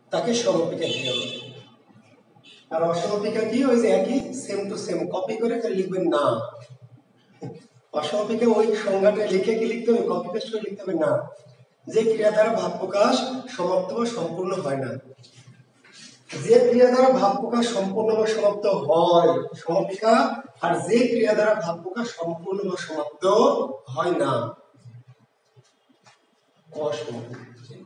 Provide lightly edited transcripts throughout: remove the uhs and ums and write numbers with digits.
তাকে সমাপিকা ক্রিয়া বলে। আর অসমাপিকা কি? ওই যে একই সেম টু সেম কপি করে লিখবেন না। অসমাপিকা ওই সংজ্ঞাটা লিখে কি লিখতে হবে? কপি পেস্ট করে লিখতে হবে না। যে ক্রিয়া দ্বারা ভাব প্রকাশ সমাপ্ত বা সম্পূর্ণ হয় না। যে ক্রিয়া দ্বারা ভাব প্রকাশ সম্পূর্ণ বা সমাপ্ত হয় সমাপিকা, আর যে ক্রিয়া দ্বারা ভাব প্রকাশ সম্পূর্ণ বা সমাপ্ত হয় না অসমাপিকা।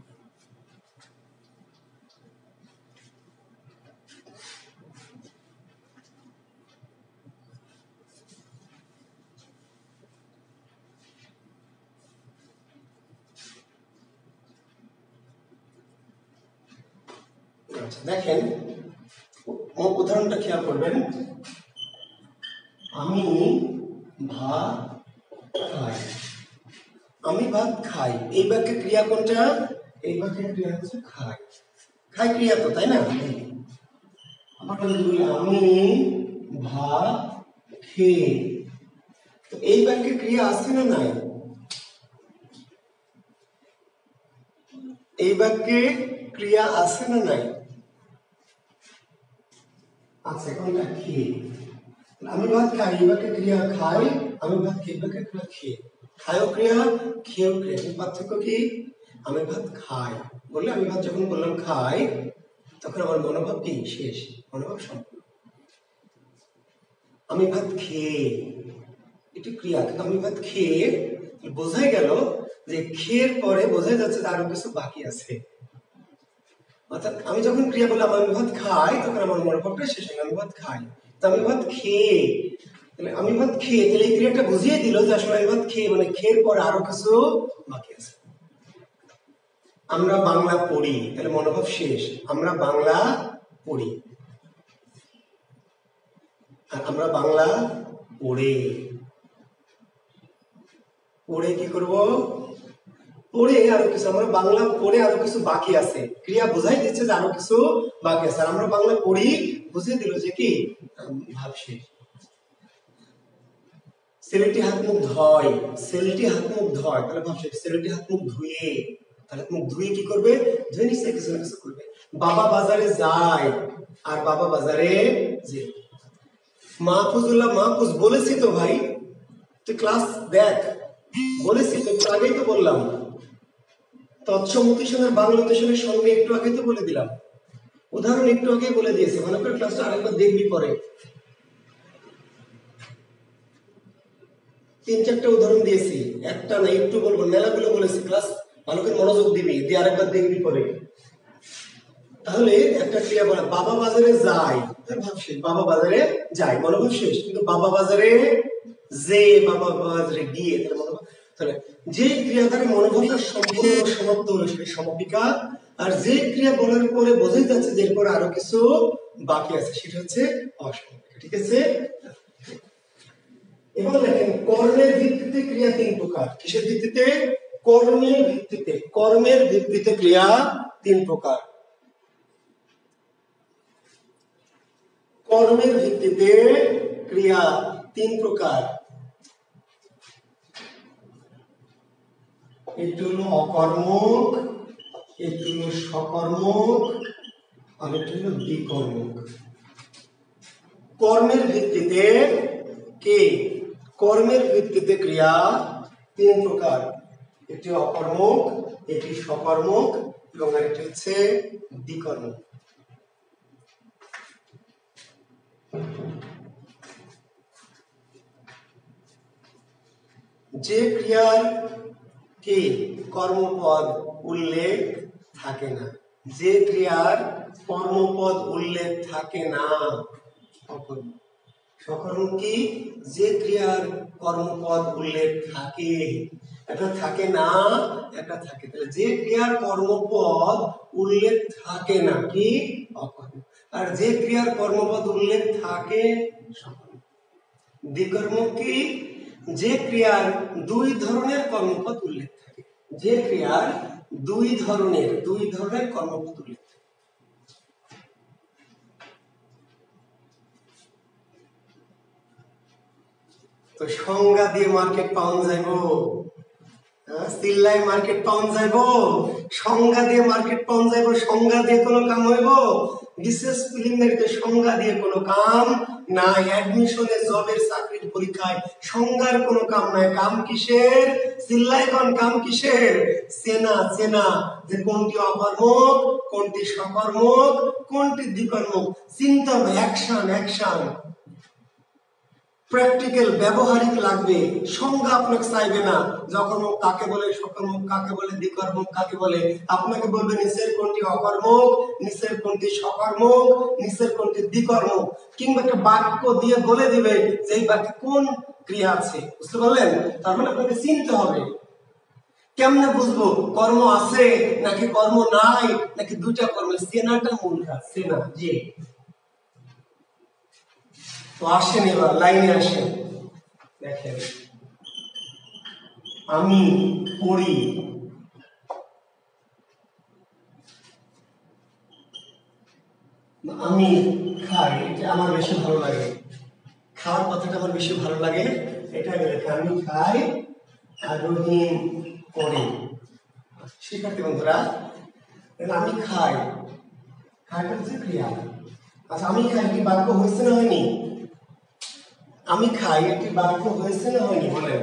দেখেন উদাহরণটা খেয়াল করবেন। আমি ভাত খাই। আমি ভাত খাই, এই বাক্যে ক্রিয়া কোনটা? এই বাক্যের ক্রিয়া হচ্ছে খাই। খাই ক্রিয়া তো, তাই না? আমরা যদি বলি আমি ভাত খেয়ে, তো এই বাক্যে ক্রিয়া আছে না নাই? এই বাক্যে ক্রিয়া আছে না নাই? আচ্ছা, কোনটা? খেয়ে। আমি ভাত খাই, এই বাক্যে ক্রিয়া খাই। আমি ভাত খেয়ে, বাক্যে ক্রিয়া খেয়ে। খায়ও ক্রিয়া, খেয়েও ক্রিয়া। পার্থক্য কি? আমি ভাত খাই বললে, আমি ভাত যখন বললাম খাই, তখন আমার মনোভাব কি? শেষ, মনোভাব সম্পূর্ণ। আমি ভাত খেয়ে এটি ক্রিয়া, কিন্তু আমি ভাত খেয়ে বোঝাই গেল যে খেয়ের পরে বোঝাই যাচ্ছে যে আরো কিছু বাকি আছে। অর্থাৎ আমি যখন ক্রিয়া বললাম আমি ভাত খাই, তখন আমার মনোভাবটা শেষ হয়ে গেল, আমি ভাত খাই। তো আমি ভাত খেয়ে, তাহলে আমি ভাত খেয়ে, তাহলে এই ক্রিয়াটা বুঝিয়ে দিল যে আসলে আমি ভাত খেয়ে মানে খেয়ের পরে আরো কিছু বাকি আছে। আমরা বাংলা পড়ি, তাহলে মনোভাব শেষ, আমরা বাংলা পড়ি। আর আমরা বাংলা পড়ে, পড়ে কি করব? পড়ে আরো কিছু, আমরা বাংলা পড়ে আরো কিছু বাকি আছে। ক্রিয়া বোঝাই দিচ্ছে যে আরো কিছু বাকি আছে। আর আমরা বাংলা পড়ি বুঝিয়ে দিল যে কি? ভাব শেষ। ছেলেটি হাত মুখ ধয়, ছেলেটি হাত মুখ ধয়, তাহলে ভাব শেষ। ছেলেটি হাত মুখ ধুয়ে, তাহলে মুখ ধুয়ে কি করবে? ধুয়ে নিশ্চয় কিছু না কিছু করবে। বাবা বাজারে যায়, আর বাবা বাজারে যে। মাহফুজুল্লাহ, মাহফুজ বলেছি তো ভাই, তুই ক্লাস দেখ, বলেছি তো, একটু আগেই তো বললাম। তৎসমতিশনের বাংলাদেশের সঙ্গে একটু আগে তো বলে দিলাম, উদাহরণ একটু আগে বলে দিয়েছি। ভালো করে ক্লাসটা আরেকবার দেখবি পরে। 3-4টা উদাহরণ দিয়েছি, একটা না একটু বলবো, মেলাগুলো বলেছি। ক্লাস ভালো করে মনোযোগ দিবি, দিয়ে আরেকবার দেখবি পরে। তাহলে একটা ক্রিয়া বলা, বাবা বাজারে যায়, ভাব শেষ। বাবা বাজারে যায়, মনোভাব শেষ। কিন্তু বাবা বাজারে যে, বাবা বাজারে গিয়ে, তাহলে মনোভাব। তাহলে যে ক্রিয়া দ্বারা মনোভাবটা সম্পূর্ণ সমাপ্ত হলো সেটা সমাপিকা, আর যে ক্রিয়া বলার পরে বোঝাই যাচ্ছে যে এরপর আরো কিছু বাকি আছে সেটা হচ্ছে অসমাপিকা। ঠিক আছে? এবার দেখেন, কর্মের ভিত্তিতে ক্রিয়া 3 প্রকার। কিসের ভিত্তিতে? কর্মের ভিত্তিতে। কর্মের ভিত্তিতে ক্রিয়া 3 প্রকার। কর্মের ভিত্তিতে ক্রিয়া 3 প্রকার। একটি হলো অকর্মক, একটি হলো সকর্মক, আর একটি হলো বিকর্মক। কর্মের ভিত্তিতে কে? কর্মের ভিত্তিতে ক্রিয়া 3 প্রকার। একটি অকর্মক, একটি সকর্মক, এবং আরেকটি হচ্ছে বিকর্মক। যে ক্রিয়ার কি কর্মপদ উল্লেখ থাকে না, যে ক্রিয়ার কর্মপদ উল্লেখ থাকে না, সকর্মক কি? যে ক্রিয়ার কর্মপদ উল্লেখ থাকে, এটা থাকে না, এটা থাকে। তাহলে যে ক্রিয়ার কর্মপদ উল্লেখ থাকে না কি? অকর্মক। আর যে ক্রিয়ার কর্মপদ উল্লেখ থাকে, সকর্মক। বিকর্মক কি? যে ক্রিয়ার 2 ধরনের কর্মপদ উল্লেখ থাকে, যে ক্রিয়ার 2 ধরনের কর্মপদ উল্লেখ থাকে। তো সংজ্ঞা দিয়ে মার্কেট পাওয়া যাইব? চিল্লাই মার্কেট পাউন যাইব, সংজ্ঞা দিয়ে মার্কেট পাউন যাইব, সংজ্ঞা দিয়ে কোনো কাম হইব? বিশেষ প্রিলিমিনারিতে সংজ্ঞা দিয়ে কোনো কাম নাই। অ্যাডমিশনে জবের চাকরির পরীক্ষায় সংজ্ঞার কোনো কাম নাই। কাম কিসের? চিল্লাই কোন কাম কিসের? চেনা, চেনা যে কোনটি অকর্মক, কোনটি সকর্মক, কোনটি দ্বিকর্মক। চিন্তা হবে, অ্যাকশন, অ্যাকশন, প্র্যাকটিক্যাল, ব্যবহারিক লাগবে। সংজ্ঞা আপনাকে চাইবে না যকর্মক কাকে বলে, সকর্মক কাকে বলে, দ্বিকর্মক কাকে বলে। আপনাকে বলবে নিচের কোনটি অকর্মক, নিচের কোনটি সকর্মক, নিচের কোনটি দ্বিকর্মক, কিংবা একটা বাক্য দিয়ে বলে দিবে যে এই বাক্যে কোন ক্রিয়া আছে। বুঝতে পারলেন? তার মানে আপনাকে চিনতে হবে। কেমনে বুঝবো কর্ম আছে নাকি কর্ম নাই, নাকি দুইটা কর্ম? চেনাটা মূল কাজ, চেনা। জি, তো আসেন এবার লাইনে আসেন। দেখেন, আমি পড়ি, আমি খাই, এটা আমার বেশি ভালো লাগে। খাওয়ার কথাটা আমার বেশি ভালো লাগে, এটা আমি খাই আর রহিম পড়ি। শিক্ষার্থী বন্ধুরা, আমি খাই, খাইটা হচ্ছে ক্রিয়া। আচ্ছা, আমি খাই কি বাক্য হয়েছে না হয়নি? আমি খাই একটি বাক্য হয়েছে না হয়নি? বলেন।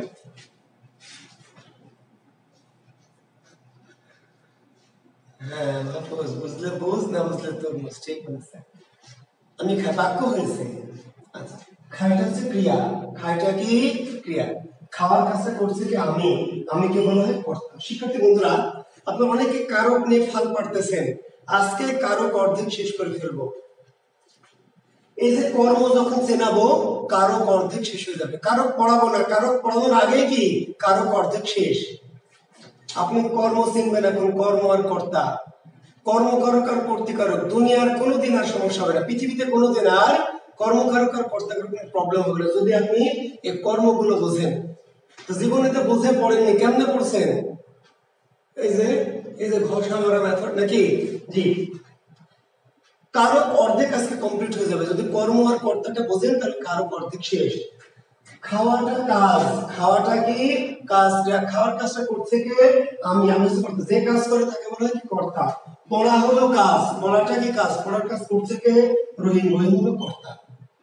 হ্যাঁ, বুঝলে বুঝ, না বুঝলে তো ঠিক বলছে। আমি খাই বাক্য হয়েছে। আচ্ছা, খাইটা হচ্ছে ক্রিয়া। খাইটা কি ক্রিয়া? খাওয়ার কাজটা করছে কি আমি, আমি কে বলা হয় কর্তা। শিক্ষার্থী বন্ধুরা, আপনারা অনেকে কারক নিয়ে ফাল পারতেছেন। আজকে কারক অর্ধেক শেষ করে ফেলবো। এই যে কর্ম যখন চেনাবো, কারক অর্ধেক শেষ হয়ে যাবে। কারক পড়াবো না, কারক পড়ানোর আগে কি কারক অর্ধেক শেষ। আপনি কর্ম চিনবেন এখন, কর্ম আর কর্তা। কর্মকারক আর কর্তৃকারক দুনিয়ার কোনোদিন আর সমস্যা হবে না। পৃথিবীতে কোনোদিন আর কর্মকারক আর কর্তাকারক কোনো প্রবলেম হবে না যদি আপনি এই কর্মগুলো বোঝেন। তো জীবনে তো বুঝে পড়েননি, কেমনে পড়ছেন? এই যে ঘষা মারা মেথড নাকি? জি, কারক অর্ধেক আজকে কমপ্লিট হয়ে যাবে যদি কর্ম আর কর্তাটা বোঝেন, তাহলে কারক অর্ধেক শেষ। খাওয়াটা কাজ, খাওয়াটা কি কাজ। খাওয়ার কাজটা করছে কে? আমি। আমি যে কাজ করে তাকে বলা হয় কি কর্তা। পড়া হলো কাজ, পড়াটা কি কাজ, পড়ার কাজ করছে কে? রহিম, রহিম হলো কর্তা।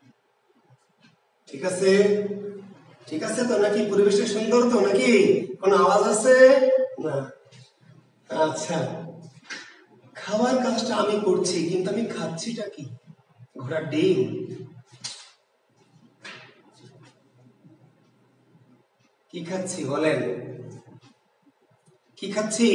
ঠিক আছে? ঠিক আছে তো নাকি? পরিবেশটা সুন্দর তো নাকি? কোন আওয়াজ আছে না? আচ্ছা, খাওয়ার কাজটা আমি করছি, কিন্তু আমি খাচ্ছিটা কি? ঘোড়ার ডিম। কি খাচ্ছি বলেন? কি খাচ্ছি?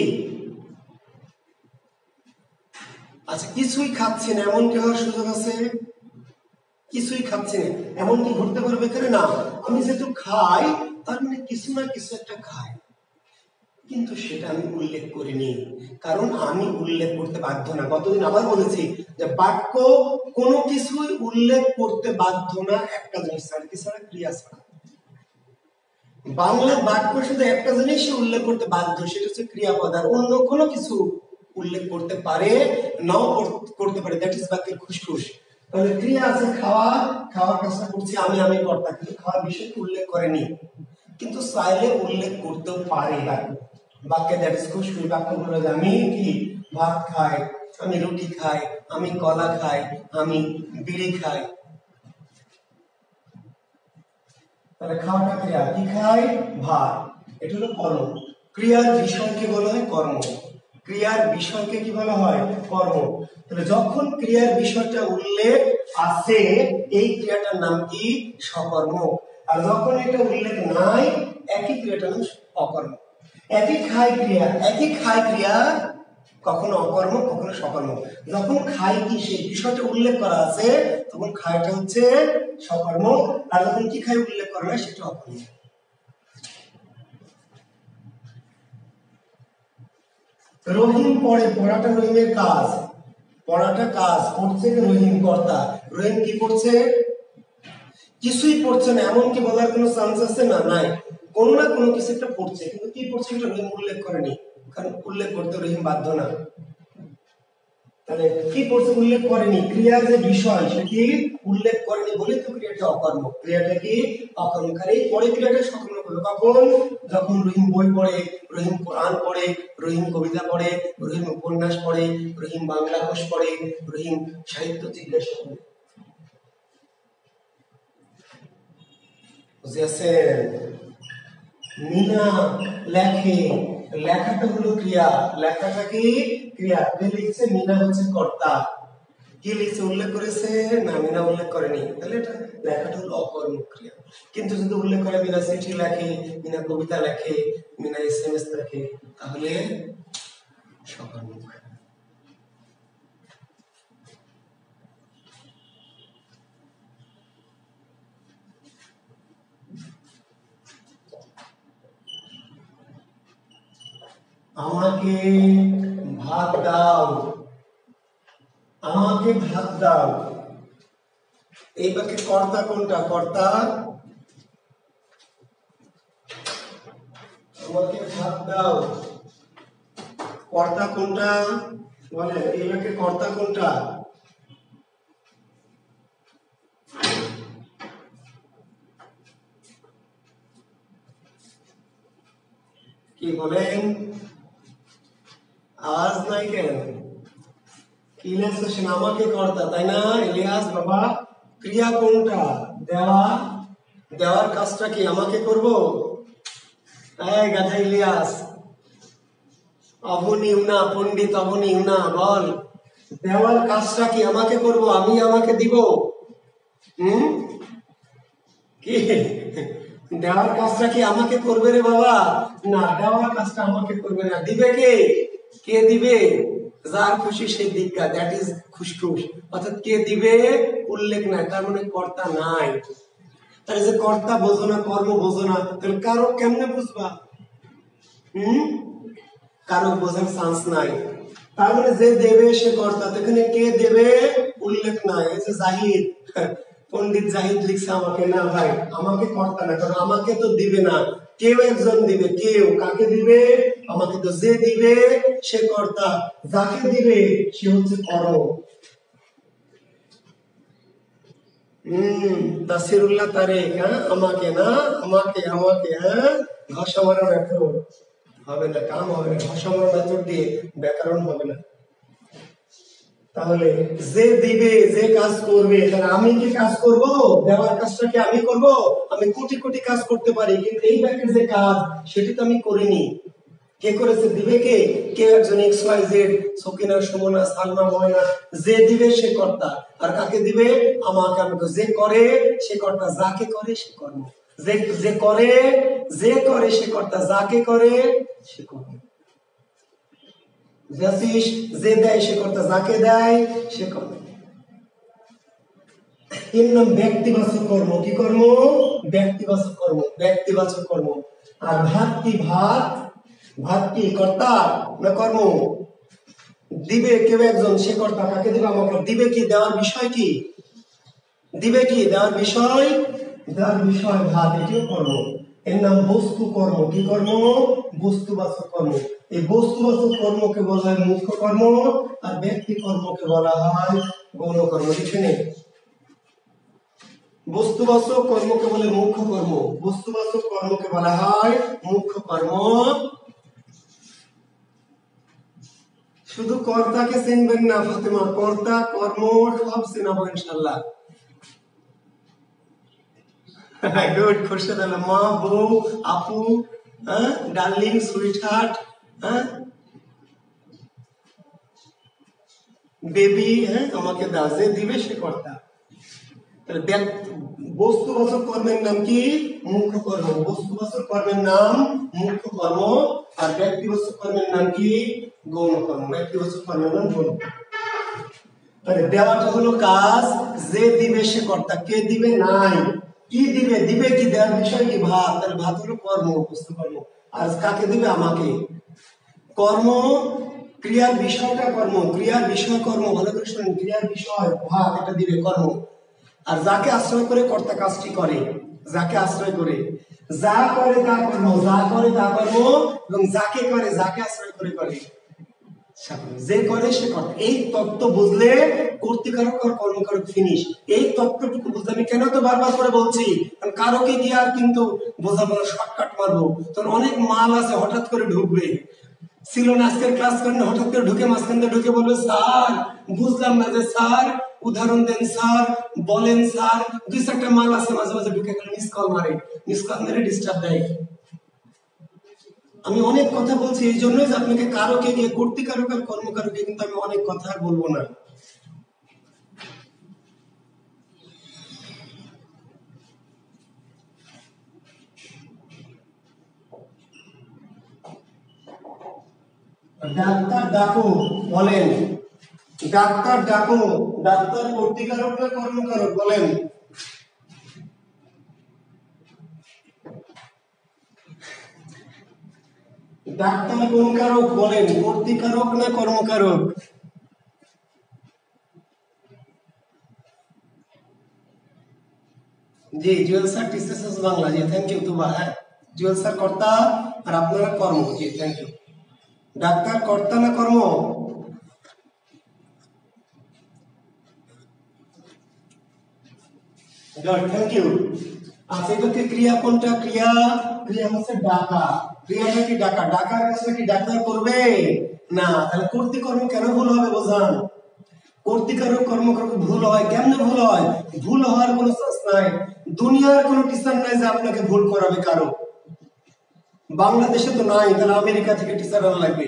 আচ্ছা, কিছুই খাচ্ছি না এমন কি হওয়ার সুযোগ আছে? কিছুই খাচ্ছি না এমন কি ঘটতে পারবে এখানে? না। আমি যেহেতু খাই, তার মানে কিছু না কিছু একটা খাই, কিন্তু সেটা আমি উল্লেখ করিনি, কারণ আমি উল্লেখ করতে বাধ্য না। গতদিন আবার বলেছি যে বাক্য কোনো কিছুই উল্লেখ করতে বাধ্য না একটা জিনিস ছাড়া, কি ছাড়া? ক্রিয়া ছাড়া। বাংলা বাক্য শুধু একটা জিনিসই উল্লেখ করতে বাধ্য, সেটা হচ্ছে ক্রিয়াপদ। আর অন্য কোনো কিছু উল্লেখ করতে পারে নাও করতে পারে, দ্যাট ইজ বাক্যের খুশখুশ। তাহলে ক্রিয়া আছে খাওয়া, খাওয়ার কাজটা করছি আমি, আমি কর্তা, কিন্তু খাওয়ার বিষয়টি উল্লেখ করেনি, কিন্তু চাইলে উল্লেখ করতেও পারে বাক্যে। দ্যাট ইজ খুশখুশ। বাক্য বলে যে আমি কি ভাত খাই, আমি রুটি খাই, আমি কলা খাই, আমি বিড়ি খাই। তাহলে খাওয়াটা ক্রিয়া, কি খাই? ভাত। এটা হলো কর্ম। ক্রিয়ার বিষয়কে বলা হয় কর্ম। ক্রিয়ার বিষয়কে কি বলা হয়? কর্ম। তাহলে যখন ক্রিয়ার বিষয়টা উল্লেখ আছে, এই ক্রিয়াটার নাম কি? সকর্মক। আর যখন এটা উল্লেখ নাই, একই ক্রিয়াটার নাম অকর্ম। একই খাই ক্রিয়া, একই খাই ক্রিয়া কখনো অকর্ম, কখনো সকর্ম। যখন খাই কি সেই বিষয়টা উল্লেখ করা আছে, তখন খাইটা হচ্ছে সকর্ম। আর যখন কি খাই উল্লেখ করা হয়, সেটা অকর্ম। রহিম পড়ে, পড়াটা রহিমের কাজ, পড়াটা কাজ করছে কি? রহিম কর্তা। রহিম কি করছে? কিছুই পড়ছে না এমন কি বলার কোনো চান্স আছে? না, নাই। কোন না কোনো কিছু একটা পড়ছে, কিন্তু কি পড়ছে এটা রহিম উল্লেখ করেনি, কারণ উল্লেখ করতে রহিম বাধ্য না। তাহলে কি পড়ছে? উল্লেখ করেনি। ক্রিয়ার যে বিষয় সেটি উল্লেখ করেনি বলে তো ক্রিয়াটা অকর্ম। ক্রিয়াটা কি? অকর্ম। কারণ এই পরে ক্রিয়াটা সকর্ম করবে কখন? যখন রহিম বই পড়ে, রহিম কোরআন পড়ে, রহিম কবিতা পড়ে, রহিম উপন্যাস পড়ে, রহিম বাংলা কোষ পড়ে, রহিম সাহিত্য জিজ্ঞাসা করে। বুঝেছেন? মিনা লেখে, লেখাটা হলো ক্রিয়া, লেখাটা কি ক্রিয়া। কে লিখছে? মিনা হচ্ছে কর্তা। কি লিখছে উল্লেখ করেছে? না, মিনা উল্লেখ করেনি, তাহলে এটা লেখাটা হলো অকর্ম ক্রিয়া। কিন্তু যদি উল্লেখ করে মিনা চিঠি লেখে, মিনা কবিতা লেখে, মিনা SMS লেখে, তাহলে সকর্ম। আমাকে ভাত দাও, আমাকে ভাত দাও, এই বাক্যে কর্তা কোনটা? কর্তা। আমাকে ভাত দাও, কর্তা কোনটা বলে? এই বাক্যে কর্তা কোনটা? কি বলেন? আওয়াজ নাই কেন? কি লেখছেন? আমাকে কর্তা, তাই না ইলিয়াস বাবা? ক্রিয়া কোনটা? দেওয়া। দেওয়ার কাজটা কি আমাকে করব? এই গাধা ইলিয়াস, অবনীও না পণ্ডিত, অবনীও না, বল দেওয়ার কাজটা কি আমাকে করব? আমি আমাকে দিব? কি দেওয়ার কাজটা কি আমাকে করবে রে বাবা? না, দেওয়ার কাজটা আমাকে করবে না। দিবে কে? কে দিবে? যার খুশি সে দিকা, দ্যাট ইজ খুশখুশ। অর্থাৎ কে দিবে উল্লেখ নাই, তার মানে কর্তা নাই। তাহলে যে কর্তা বোঝো না, কর্ম বোঝো না, তাহলে কারো কেমনে বুঝবা? কারো বোঝার চান্স নাই। তার মানে যে দেবে সে কর্তা, এখানে কে দেবে উল্লেখ নাই। এই যে জাহিদ, পণ্ডিত জাহিদ লিখছে আমাকে, না ভাই আমাকে কর্তা না, কারণ আমাকে তো দিবে না, কেউ একজন দিবে। কেউ কাকে দিবে? আমাকে। তো যে দিবে সে কর্তা, যাকে দিবে সে হচ্ছে কর্ম। তাসিরুল্লাহ তারেক, আমাকে না, আমাকে আমাকে, ভাষা মারা ব্যাকরণ হবে না, কাম হবে না, ভাষা মারা মেথড দিয়ে ব্যাকরণ হবে না। তাহলে যে দিবে, যে কাজ করবে, তাহলে আমি কি কাজ করব? দেওয়ার কাজটা কি আমি করব? আমি কোটি কোটি কাজ করতে পারি, কিন্তু এই ব্যাকের যে কাজ সেটি তো আমি করিনি। কে করেছে? দিবে কে? কে একজন XYZ, সকিনা, সুমনা, সালমা, ময়না, যে দিবে সে কর্তা। আর কাকে দিবে? আমাকে। আমাকে যে করে সে কর্তা, যাকে করে সে কর্ম। যে করে, যে করে সে কর্তা, যাকে করে সে কর্ম। যে দেয় সে কর্তা, যাকে দেয় সে কর্ম। এর নাম ব্যক্তিবাচক কর্ম। কি কর্ম? ব্যক্তিবাচক কর্ম, ব্যক্তিবাচক কর্ম। আর ভাত কি? ভাত, ভাত কি কর্তা না কর্ম? দিবে কেউ একজন, সে কর্তা। কাকে দিবে? আমাকে। দিবে কি? দেওয়ার বিষয় কি? দিবে কি? দেওয়ার বিষয়, দেওয়ার বিষয় ভাত, এটিও কর্ম। এর নাম বস্তু কর্ম। কি কর্ম? বস্তুবাচক কর্ম। এই বস্তুবাচক কর্মকে বলা হয় মুখ্য কর্ম, আর ব্যক্তি কর্মকে বলা হয় গৌণ কর্ম। লিখে নেই। বস্তুবাচক কর্মকে বলে মুখ্য কর্ম, বস্তুবাচক কর্মকে বলা হয় মুখ্য কর্ম। শুধু কর্তাকে চিনবেন না ফাতেমা, কর্তা কর্ম সব চিনাবো ইনশাআল্লাহ। গুড, খুরশেদ আলম, মা, বউ, আপু, ডার্লিং, সুইট হার্ট, বেবি, আমাকে দাও। যে দিবে সে কর্তা। তাহলে বস্তুবাচক কর্মের নাম কি? মুখ্য কর্ম। বস্তুবাচক কর্মের নাম মুখ্য কর্ম, আর ব্যক্তিবাচক কর্মের নাম কি? গৌণ কর্ম। ব্যক্তিবাচক কর্মের নাম গৌণ। তাহলে দেওয়াটা হলো কাজ, যে দিবে সে কর্তা, কে দিবে নাই। কি দিবে? দিবে কি? দেওয়ার বিষয় কি? ভাত। তাহলে ভাত হলো কর্ম, বস্তু কর্ম। আর কাকে দিবে? আমাকে। কর্ম, ক্রিয়ার বিষয়টা কর্ম, ক্রিয়ার বিষয় কর্ম। ভালো করে শুনুন, ক্রিয়ার বিষয় ভাত, এটা দিবে কর্ম। আর যাকে আশ্রয় করে কর্তা কাজটি করে, যাকে আশ্রয় করে, যা করে তা কর্ম, যা করে তা কর্ম, এবং যাকে করে, যাকে আশ্রয় করে করে যে করে সে কর্তা। এই তত্ত্ব বুঝলে কর্তৃকারক আর কর্মকারক ফিনিশ। এই তত্ত্বটুকু বুঝলে, আমি কেন তো বারবার করে বলছি, কারণ কারকে দিয়ে আর কিন্তু বোঝাবো না, শর্টকাট মারবো, তখন অনেক মাল আছে হঠাৎ করে ঢুকবে। ছিল না আজকের ক্লাস করেন, হঠাৎ করে ঢুকে মাঝখান দিয়ে ঢুকে বলবে স্যার বুঝলাম না, যে স্যার উদাহরণ দেন স্যার, বলেন স্যার, দুই চারটা মাল আছে মাঝে মাঝে ঢুকে মিস কল মারে, মিস কল মেরে ডিস্টার্ব দেয়। আমি অনেক কথা বলছি এই জন্যই যে আপনাকে কারকে গিয়ে কর্তৃকারক আর কর্মকারকে কিন্তু আমি অনেক কথা বলবো না। ডাক্তার ডাকো, বলেন ডাক্তার ডাকো। ডাক্তার কর্তৃকারক না কর্মকারক, বলেন। ডাক্তার কোন কারক, বলেন, কর্তৃকারক না কর্মকারক? জি জুয়েল স্যার টিসিএস বাংলা, জি থ্যাংক ইউ। তো জুয়েল স্যার কর্তা আর আপনারা কর্ম, জি থ্যাংক ইউ। ডাক্তার কর্তা না কর্ম? Thank you. আচ্ছা এটাকে ক্রিয়া কোনটা? ক্রিয়া, ক্রিয়া হচ্ছে ডাকা। ক্রিয়াটা কি ডাকা? ডাকার কাছে কি ডাক্তার করবে না? তাহলে কর্তৃকর্ম কেন ভুল হবে বোঝান। কর্তৃকারক কর্মকারক ভুল হয়, কেমনে ভুল হয়? ভুল হওয়ার কোনো চান্স নাই। দুনিয়ার কোনো টিচার নাই যে আপনাকে ভুল করাবে কারো। বাংলাদেশে তো নাই, তাহলে আমেরিকা থেকে টিচার আনা লাগবে।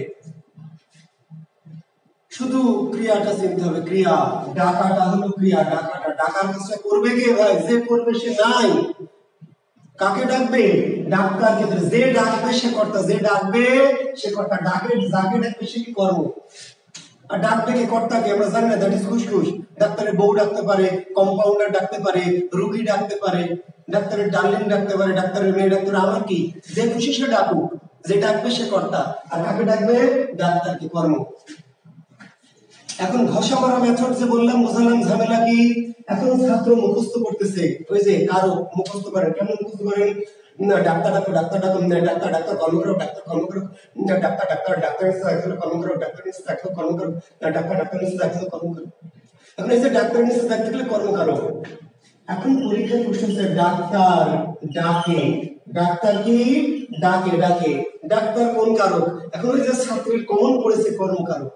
শুধু ক্রিয়াটা চিনতে হবে। ক্রিয়া, ডাকাটা হলো ক্রিয়া। ডাকাটা, ডাকার কাজটা করবে কে ভাই? যে করবে সে নাই। কাকে ডাকবে? ডাক্তারকে। যে ডাকবে সে কর্তা, যে ডাকবে সে কর্তা। ডাকে, যাকে ডাকবে সে কি কর্ম। আর ডাকবে কে? কর্তাকে। আমরা জানি না, দ্যাট ইজ খুশখুশ। ডাক্তারের বউ ডাকতে পারে, কম্পাউন্ডার ডাকতে পারে, রোগী ডাকতে পারে, ডাক্তারের ডার্লিং ডাকতে পারে, ডাক্তারের মেয়ে ডাক্তার, আমার কি, যে খুশি সে ডাকুক। যে ডাকবে সে কর্তা। আর কাকে ডাকবে? ডাক্তারকে, কর্ম। এখন ঘষা মারা মেথড যে বললাম, বোঝালাম ঝামেলা কি। এখন ছাত্র মুখস্থ করতেছে, ওই যে কারো মুখস্থ করেন। কেমন মুখস্থ করেন? না ডাক্তার ডাকো, ডাক্তার ডাকো, ডাক্তার ডাক্তার কর্মকারক, ডাক্তার কর্মকারক, ডাক্তার ডাক্তার ডাক্তার নিচে কর্মকারক, ডাক্তার নিচে ডাক্তার কর্মকারক, ডাক্তার ডাক্তার নিচে ডাক্তার কর্মকারক। এখন এই যে ডাক্তার নিচে ডাক্তার গেলে কর্মকারক। এখন পরীক্ষার প্রশ্ন হচ্ছে ডাক্তার ডাকে। ডাক্তার কি? ডাকে, ডাকে। ডাক্তার কোন কারক? এখন ওই যে ছাত্রের কমন পড়েছে কর্মকারক।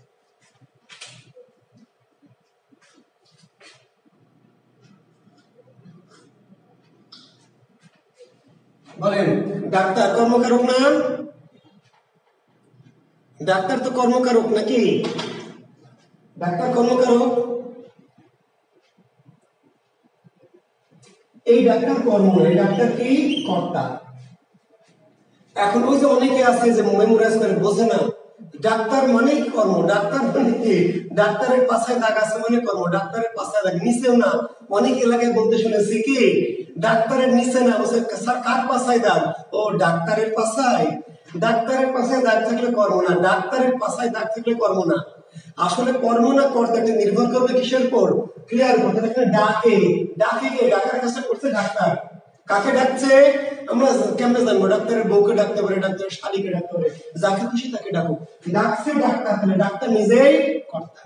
বলেন ডাক্তার কর্মকারক না? ডাক্তার তো কর্মকারক নাকি? ডাক্তার কর্মকারক। এই ডাক্তার কর্ম, এই ডাক্তার কি? কর্তা। এখন ওই যে অনেকে আছে যে মেমোরাইজ করে বোঝে না, ডাক্তার মানে কর্ম। ডাক্তার মানে কি? ডাক্তারের পাছায় দাগ আছে মানে কর্ম। ডাক্তারের পাছায় দাগ, নিচেও না। অনেক এলাকায় বলতে শুনেছি কি, ডাক্তারের নিচে না, বলছে স্যার কার পাছায় দাগ? ও ডাক্তারের পাছায়। ডাক্তারের পাছায় দাগ থাকলে কর্ম না, ডাক্তারের পাছায় দাগ থাকলে কর্ম না। আসলে কর্ম না কর্তাটা নির্ভর করবে কিসের উপর? ক্রিয়ার উপর। এখানে ডাকে, ডাকে কে? ডাকার কাজটা করছে ডাক্তার। কাকে ডাকছে? আমরা কেমনে জানবো? ডাক্তারের বউকে ডাকতে পারে, ডাক্তারের শালীকে ডাকতে পারে, যাকে খুশি তাকে ডাকুক। ডাকছে ডাক্তার, তাহলে ডাক্তার নিজেই কর্তা।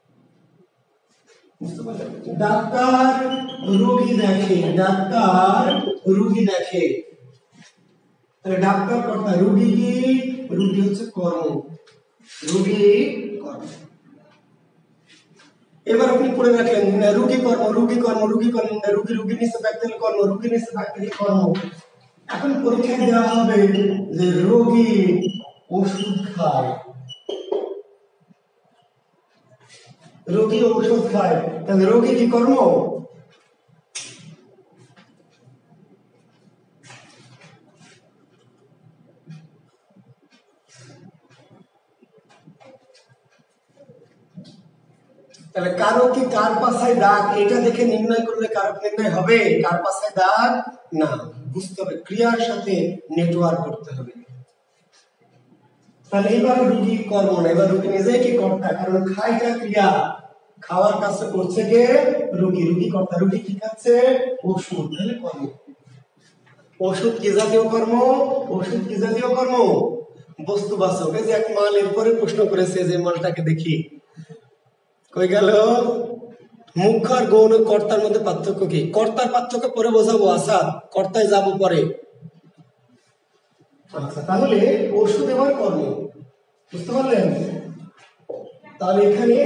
ডাক্তার রোগী দেখে, ডাক্তার রোগী দেখে, তাহলে ডাক্তার কর্তা। রোগী কি? রোগী হচ্ছে কর্ম, রোগী কর্ম। এবার আপনি পড়ে রাখলেন রোগী কর্ম, রোগী কর্ম, রোগী কর্ম, রোগী, রোগীর নিচে ব্যক্তি কর্ম, রোগীর নিচে ব্যক্তি কর্ম। এখন পরীক্ষায় দেওয়া হবে যে রোগী ওষুধ খায়, রোগী ওষুধ খায়, তাহলে রোগী কি কর্ম? তাহলে কারক কি? কার পাছায় দাগ, এটা দেখে নির্ণয় করলে কারক নির্ণয় হবে? কার পাছায় দাগ না, বুঝতে হবে, ক্রিয়ার সাথে নেটওয়ার্ক করতে হবে। তাহলে এবার রোগী কর্ম না, এবার রোগী নিজেই কি কর্তা, কারণ খাইটা ক্রিয়া, খাওয়ার কাজটা করছে কে? রোগী, রোগী কর্তা। রোগী কি খাচ্ছে? ওষুধ, তাহলে কর্ম। ওষুধ কি জাতীয় কর্ম? ওষুধ কি জাতীয় কর্ম? বস্তুবাচক। এই যে এক মাল এরপরে প্রশ্ন করেছে, যে মালটাকে দেখি কই গেল। মুখ্য আর গৌণ কর্তার মধ্যে পার্থক্য কি? কর্তার পার্থক্য পরে বোঝাবো, আসাদ কর্তায় যাবো পরে। আচ্ছা, তাহলে ওষুধ এবার কর্ম বুঝতে পারলেন? তাহলে এখানে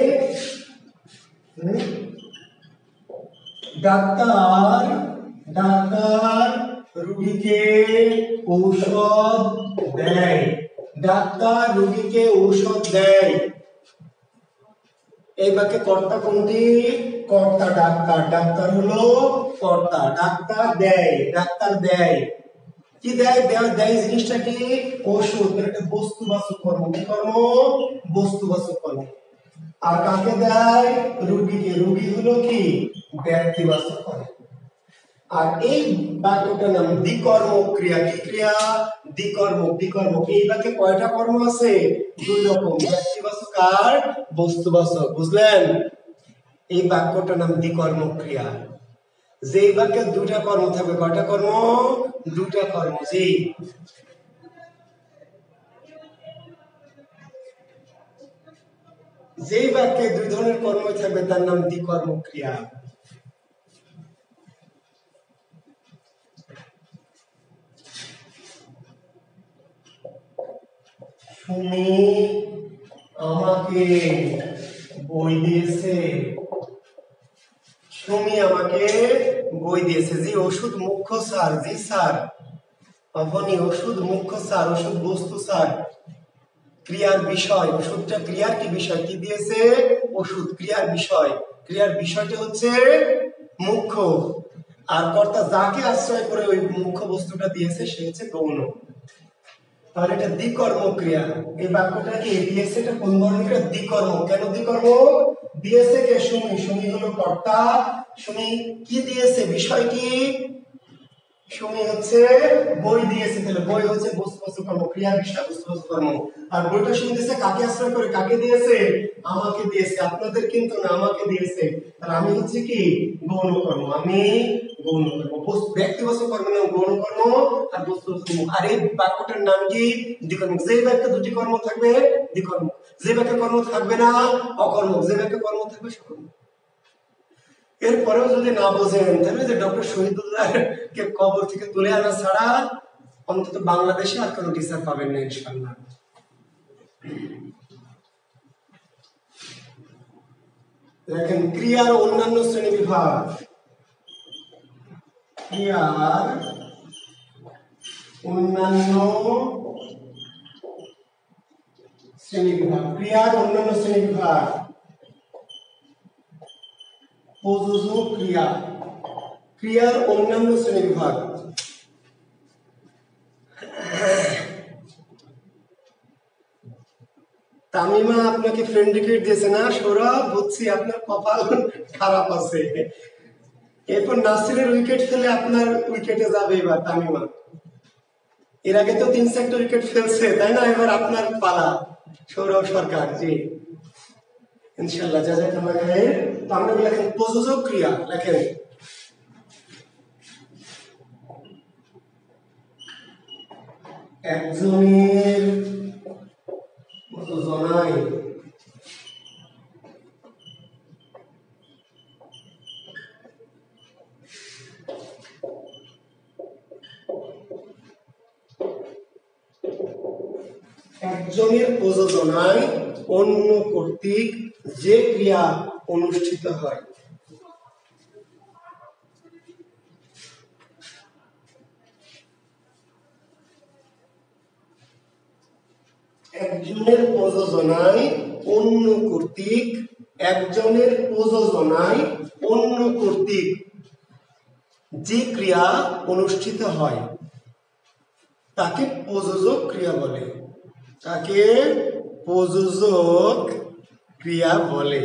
ডাক্তার ডাক্তার রোগীকে ঔষধ দেয়, ডাক্তার রোগীকে ঔষধ দেয়। এই বাক্যে কর্তা কোনটি? কর্তা ডাক্তার, ডাক্তার হলো কর্তা। ডাক্তার দেয়, ডাক্তার দেয় কি দেয়? দেয় জিনিসটা কি? ওষুধ। এটা বস্তুবাচক কর্ম। কি কর্ম? বস্তুবাচক কর্ম। আর কাকে দেয়? রোগীকে। রোগী হলো কি? ব্যক্তিবাচক কর্ম। আর এই বাক্যটার নাম দ্বিকর্মক ক্রিয়া। কি ক্রিয়া? দ্বিকর্মক। দ্বিকর্মক। এই বাক্যে কয়টা কর্ম আছে? দুই রকম, ব্যক্তিবাচক আর বস্তুবাচক। বুঝলেন? এই বাক্যটার নাম দ্বিকর্মক ক্রিয়া। যে বাক্যে দুটা কর্ম থাকবে। কয়টা কর্ম? দুটা কর্ম। যেই বাক্যে দুই ধরনের কর্ম থাকবে তার নাম দ্বিকর্মক ক্রিয়া। সুমি আমাকে বই দিয়েছে। সুমি আমাকে বই দিয়েছে। জি ওষুধ মুখ্য স্যার। জি স্যার। অবনি ওষুধ মুখ্য স্যার। ওষুধ বস্তু স্যার। ক্রিয়ার বিষয়। ওষুধটা ক্রিয়ার কি বিষয়? কি দিয়েছে? ওষুধ। ক্রিয়ার বিষয়। ক্রিয়ার বিষয়টা হচ্ছে মুখ্য। আর কর্তা যাকে আশ্রয় করে ওই মুখ্য বস্তুটা দিয়েছে সে হচ্ছে গৌণ। তাহলে এটা দ্বিকর্মক ক্রিয়া। এই বাক্যটা কি দিয়েছে? এটা কোন ধরনের ক্রিয়া? দ্বিকর্মক। কেন দ্বিকর্মক? দিয়েছে কে? সুমি। সুমি হলো কর্তা। সুমি কি দিয়েছে? বিষয় কি? সুমি হচ্ছে বই দিয়েছে। তাহলে বই হচ্ছে বস্তুবাচক কর্ম। ক্রিয়ার বিষয় বস্তুবাচক কর্ম। আর বইটা সুমি দিয়েছে কাকে আশ্রয় করে? কাকে দিয়েছে? আমাকে দিয়েছে। আপনাদের কিন্তু না, আমাকে দিয়েছে। তাহলে আমি হচ্ছে কি? গৌণ কর্ম। আমি গৌণ কর্ম। ব্যক্তিবাচক কর্ম নাম গৌণ কর্ম, আর বস্তুবাচক কর্ম। আর এই বাক্যটার নাম কি? দ্বিকর্মক। যে বাক্যে দুটি কর্ম থাকবে দ্বিকর্মক, যে বাক্যে কর্ম থাকবে না অকর্মক, যে বাক্যে কর্ম থাকবে সকর্মক। এরপরেও যদি না বোঝেন তাহলে যে ডক্টর শহীদুল্লাহ কে কবর থেকে তুলে আনা ছাড়া অন্তত বাংলাদেশে আর কোনো টিচার পাবেন না ইনশাআল্লাহ। দেখেন ক্রিয়ার অন্যান্য শ্রেণী বিভাগ। ক্রিয়ার অন্যান্য শ্রেণী বিভাগ। ক্রিয়ার অন্যান্য শ্রেণী বিভাগ। প্রযোজক ক্রিয়া। ক্রিয়ার অন্যান্য শ্রেণী বিভাগ। তামিমা আপনাকে ফ্রেন্ড রিকোয়েস্ট দিয়েছে না? সৌরভ বুঝছি আপনার কপাল খারাপ আছে। এরপর নাসিরের উইকেট ফেলে আপনার উইকেটে যাবে এবার তামিমা। এর আগে তো 3-4টা উইকেট ফেলছে তাই না? এবার আপনার পালা সৌরভ সরকার। জি ইনশাআল্লাহ জাযাকাল্লাহ খাইর। তো আমরা লেখেন প্রযোজক ক্রিয়া। লেখেন একজনের প্রযোজনায় একজনের প্রযোজনায় অন্য কর্তৃক যে ক্রিয়া অনুষ্ঠিত হয়। একজনের প্রযোজনায় অন্য কর্তৃক, একজনের প্রযোজনায় অন্য কর্তৃক যে ক্রিয়া অনুষ্ঠিত হয় তাকে প্রযোজক ক্রিয়া বলে। তাকে প্রযোজক ক্রিয়া বলে।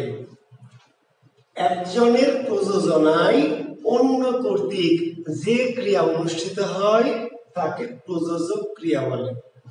একজনের প্রযোজনায় অন্য কর্তৃক যে ক্রিয়া অনুষ্ঠিত হয় তাকে প্রযোজক ক্রিয়া বলে।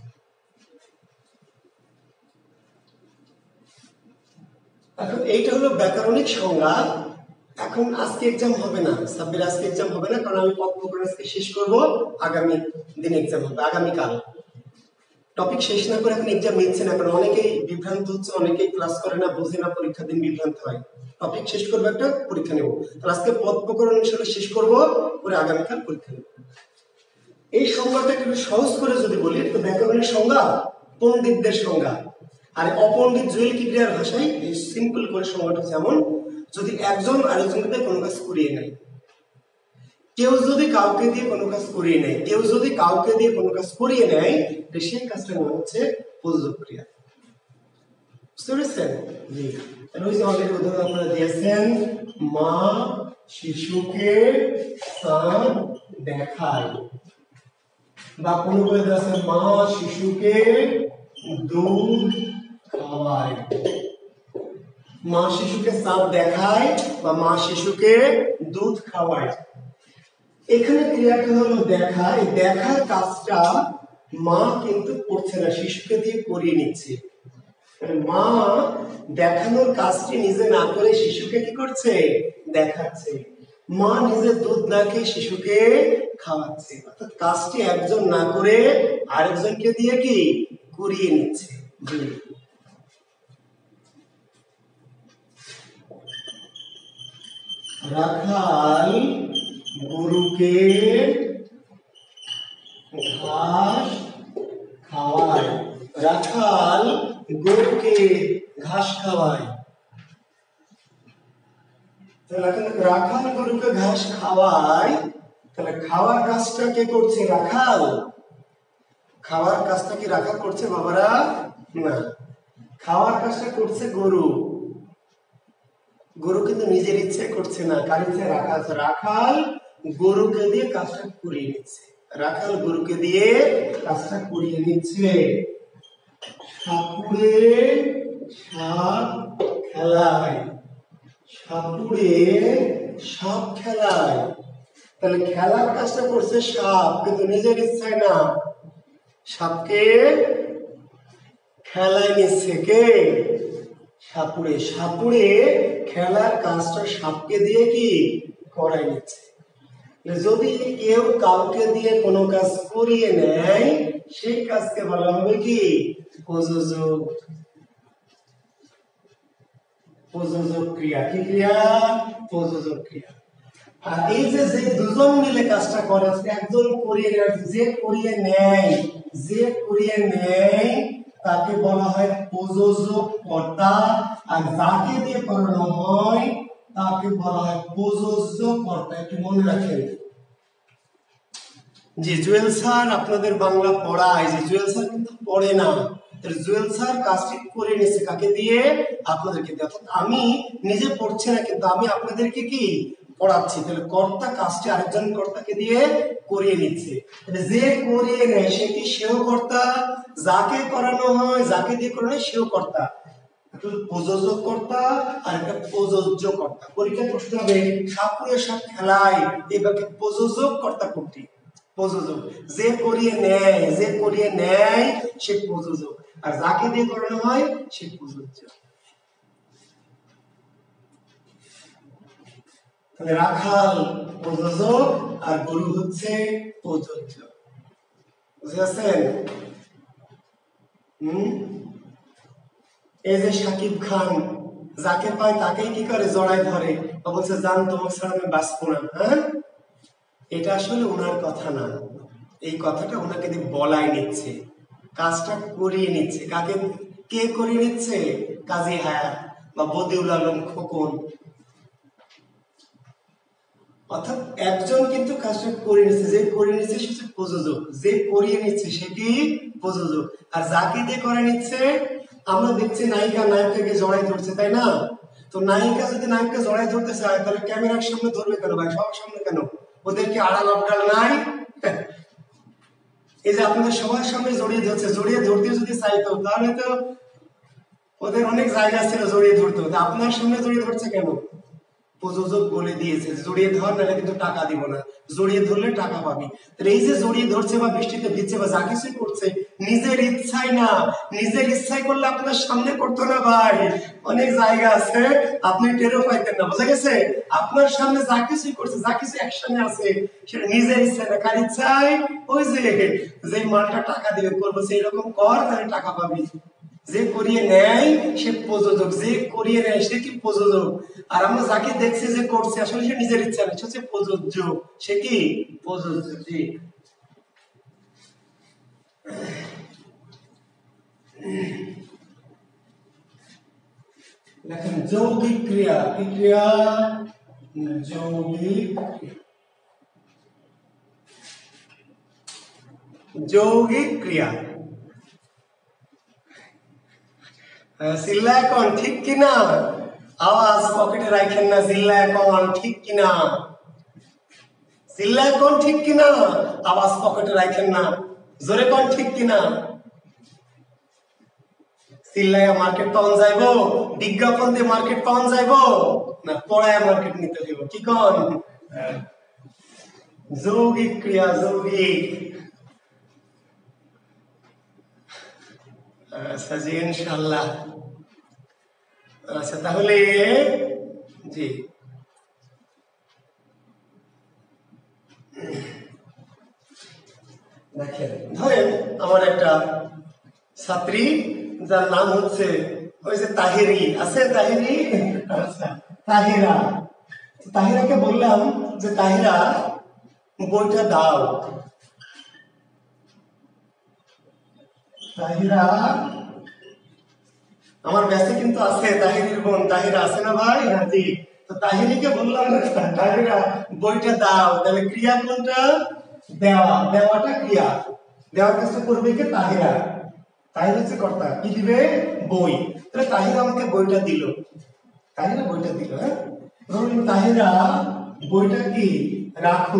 এখন এইটা হলো ব্যাকরণিক সংজ্ঞা। এখন আজকে এক্সাম হবে না, সাব্বির আজকে এক্সাম হবে না, কারণ আমি পক্ষ করে আজকে শেষ করব, আগামী দিন এক্সাম হবে, আগামীকাল। টপিক শেষ না করে এখন এক্সাম নিচ্ছেন, এখন অনেকেই বিভ্রান্ত হচ্ছে, অনেকেই ক্লাস করে না, বোঝে না, পরীক্ষা দিন বিভ্রান্ত হয়। টপিক শেষ করবো, একটা পরীক্ষা নেব। তাহলে আজকে পদ প্রকরণ হিসেবে শেষ করবো, করে আগামীকাল পরীক্ষা নেব। এই সংজ্ঞাটা একটু সহজ করে যদি বলি, তো ব্যাকরণের সংজ্ঞা পণ্ডিতদের সংজ্ঞা, আর অপণ্ডিত জুয়েল কিবরিয়ার ভাষায় সিম্পল করে সংজ্ঞাটা যেমন, যদি একজন আরেকজনকে কোনো কাজ করিয়ে নেয়, কেউ যদি কাউকে দিয়ে কোনো কাজ করিয়ে নেয়, কেউ যদি কাউকে দিয়ে কোনো কাজ করিয়ে নেয়, সেই কাজটার নাম হচ্ছে প্রযোজক ক্রিয়া। বুঝতে পেরেছেন? জি। ওই যে অলরেডি উদাহরণ আপনারা দিয়েছেন, মা শিশুকে স্তন দেখায়, বা কোনো বলে দিয়েছেন মা শিশুকে দুধ খাওয়ায়। মা শিশুকে স্তন দেখায় বা মা শিশুকে দুধ খাওয়ায়। এখানে ক্রিয়াটা হলো দেখা। এই দেখার কাজটা মা কিন্তু করছে না, শিশুকে দিয়ে করিয়ে নিচ্ছে। মা দেখানোর কাজটি নিজে না করে শিশুকে কি করছে? দেখাচ্ছে। মা নিজে দুধ না খেয়ে শিশুকে খাওয়াচ্ছে, অর্থাৎ কাজটি একজন না করে আরেকজনকে দিয়ে কি করিয়ে নিচ্ছে। রাখাল গরুকে ঘাস খাওয়ায়। রাখাল গরুকে ঘাস খাওয়ায়। রাখাল গরুকে ঘাস খাওয়ায়, তাহলে খাওয়ার কাজটা কে করছে? রাখাল। খাওয়ার কাজটা কি রাখাল করছে বাবারা? না, খাওয়ার কাজটা করছে গরু। গরু কিন্তু নিজের ইচ্ছে করছে না, কার ইচ্ছে? রাখাল। রাখাল গরুকে দিয়ে কাজটা করিয়ে নিচ্ছে। রাখাল গরুকে দিয়ে কাজটা করিয়ে নিচ্ছে। সাপুড়ে সাপ খেলায়। সাপুড়ে সাপ খেলায়, তাহলে খেলার কাজটা করছে সাপ, কিন্তু নিজের ইচ্ছায় না। সাপকে খেলায় নিচ্ছে কে? সাপুড়ে। সাপুড়ে খেলার কাজটা সাপকে দিয়ে কি করাই নিচ্ছে। যদি কেউ কাউকে দিয়ে কোনো কাজ করিয়ে নেয়, সেই কাজকে বলা হবে কি? প্রযোজক। প্রযোজক ক্রিয়া। কি ক্রিয়া? প্রযোজক ক্রিয়া। আর এই যে দুজন মিলে কাজটা করে, একজন করিয়ে নেয়, যে করিয়ে নেয়, যে করিয়ে নেয় তাকে বলা হয় প্রযোজক কর্তা, আর যাকে দিয়ে করানো হয় তাকে বলা হয় প্রযোজ্য কর্তা। একটু মনে রাখেন। যে জুয়েল স্যার আপনাদের বাংলা পড়ায়, যে জুয়েল স্যার কিন্তু পড়ে না, জুয়েল স্যার কাজটি করে নিচ্ছে কাকে দিয়ে? আপনাদেরকে দিয়ে। অর্থাৎ আমি নিজে পড়ছি না, কিন্তু আমি আপনাদেরকে কি পড়াচ্ছি। তাহলে কর্তা কাজটি আরেকজন কর্তাকে দিয়ে করিয়ে নিচ্ছে। যে করিয়ে নেয় সে কি? সেও কর্তা। যাকে করানো হয়, যাকে দিয়ে করানো হয়, সেও কর্তা। প্রযোজক কর্তা আর একটা প্রযোজ্য কর্তা। পরীক্ষায় প্রশ্ন হবে সাপুড়ে সাপ খেলায়, এবারে প্রযোজক কর্তা কোনটি? প্রযোজক। যে করিয়ে নেয়, যে করিয়ে নেয় সে প্রযোজক, আর যাকে দিয়ে করানো হয় সে প্রযোজ্য। তাহলে রাখাল প্রযোজক আর গরু হচ্ছে প্রযোজ্য। বুঝতে পারছেন? এই যে সাকিব খান যাকে পায় তাকেই কি করে? জড়ায় ধরে, বলছে জান তোমার ছাড়া আমি বাঁচবো না। হ্যাঁ, এটা আসলে ওনার কথা না, এই কথাটা ওনাকে দিয়ে বলাই নিচ্ছে, কাজটা করিয়ে নিচ্ছে। কাকে? কে করিয়ে নিচ্ছে? কাজী হায়াত বা বদিউল আলম খোকন। অর্থাৎ একজন কিন্তু কাজটা করে নিচ্ছে, যে করে নিচ্ছে সে প্রযোজক, যে করিয়ে নিচ্ছে সেটি প্রযোজক। আর যাকে দিয়ে করে নিচ্ছে, আমরা দেখছি নায়িকা নায়ককে জড়াই ধরছে, তাই না? তো নায়িকা যদি নায়ককে জড়াই ধরতে চায়, তাহলে ক্যামেরার সামনে ধরবে কেন ভাই? সবার সামনে কেন? ওদের কি আড়াল আবডাল নাই? এই যে আপনাদের সবার সামনে জড়িয়ে ধরছে, জড়িয়ে ধরতে যদি চাইতো তাহলে তো ওদের অনেক জায়গা ছিল জড়িয়ে ধরতো, আপনার সামনে জড়িয়ে ধরছে কেন? প্রযোজক বলে দিয়েছে জড়িয়ে ধর, নাহলে কিন্তু টাকা দিব না, জড়িয়ে ধরলে টাকা পাবি। তাহলে এই যে জড়িয়ে ধরছে বা বৃষ্টিতে ভিজছে বা যা কিছুই করছে নিজের ইচ্ছায় না, নিজের ইচ্ছায় করলে আপনার সামনে করতো না ভাই। অনেক জায়গা আছে আপনি টেরও পাইতেন না, বোঝা গেছে? আপনার সামনে যা কিছুই করছে, যা কিছু অ্যাকশনে আছে সেটা নিজের ইচ্ছায় না, কার ইচ্ছায়? ওই যে মালটা টাকা দিবে করবো সেই রকম কর, তাহলে টাকা পাবি। যে করিয়ে নেয় সে প্রযোজক, যে করিয়ে নেয় সে কি প্রযোজক। আর আমরা যাকে দেখছি যে করছে আসলে সে নিজের ইচ্ছা নেই, সে প্রযোজ্য, সে কি প্রযোজ্য। দেখেন যৌগিক ক্রিয়া, কি ক্রিয়া? যৌগিক, যৌগিক ক্রিয়া। চিল্লা এখন ঠিক কিনা? আওয়াজ পকেটে রাখেন না, চিল্লা এখন ঠিক কিনা? চিল্লা এখন ঠিক কিনা? আওয়াজ পকেটে রাখেন না, জোরে কোন ঠিক কিনা? চিল্লায় মার্কেট পাওয়া যাইব? বিজ্ঞাপন দিয়ে মার্কেট পাওয়া যাইব না পড়ায় মার্কেট নিতে হইব? কি কোন? যৌগিক ক্রিয়া, যৌগিক। আচ্ছা জি, ইনশাআল্লাহ। আচ্ছা তাহলে জি দেখেন, ধরেন আমার একটা ছাত্রী যার নাম হচ্ছে ওই যে তাহিরি আছে, তাহিরি। আচ্ছা তাহিরা, তাহিরাকে বললাম যে তাহিরা বইটা দাও। তাহিরা আমার ব্যাচে কিন্তু আছে, তাহিরির বোন তাহিরা আছে না ভাই? হ্যাঁ জি। তো তাহিরিকে বললাম তাহিরা বইটা দাও, তাহলে ক্রিয়া কোনটা? দেওয়া, দেওয়াটা ক্রিয়া। দেওয়ার কাজটা করবে কি? তাহিরা। তাহিরা হচ্ছে কর্তা, কি দিবে? বই। তাহলে তাহিরা আমাকে বইটা দিল, তাহিরা বইটা দিল। হ্যাঁ, ধরুন তাহিরা বইটা কি রাখো,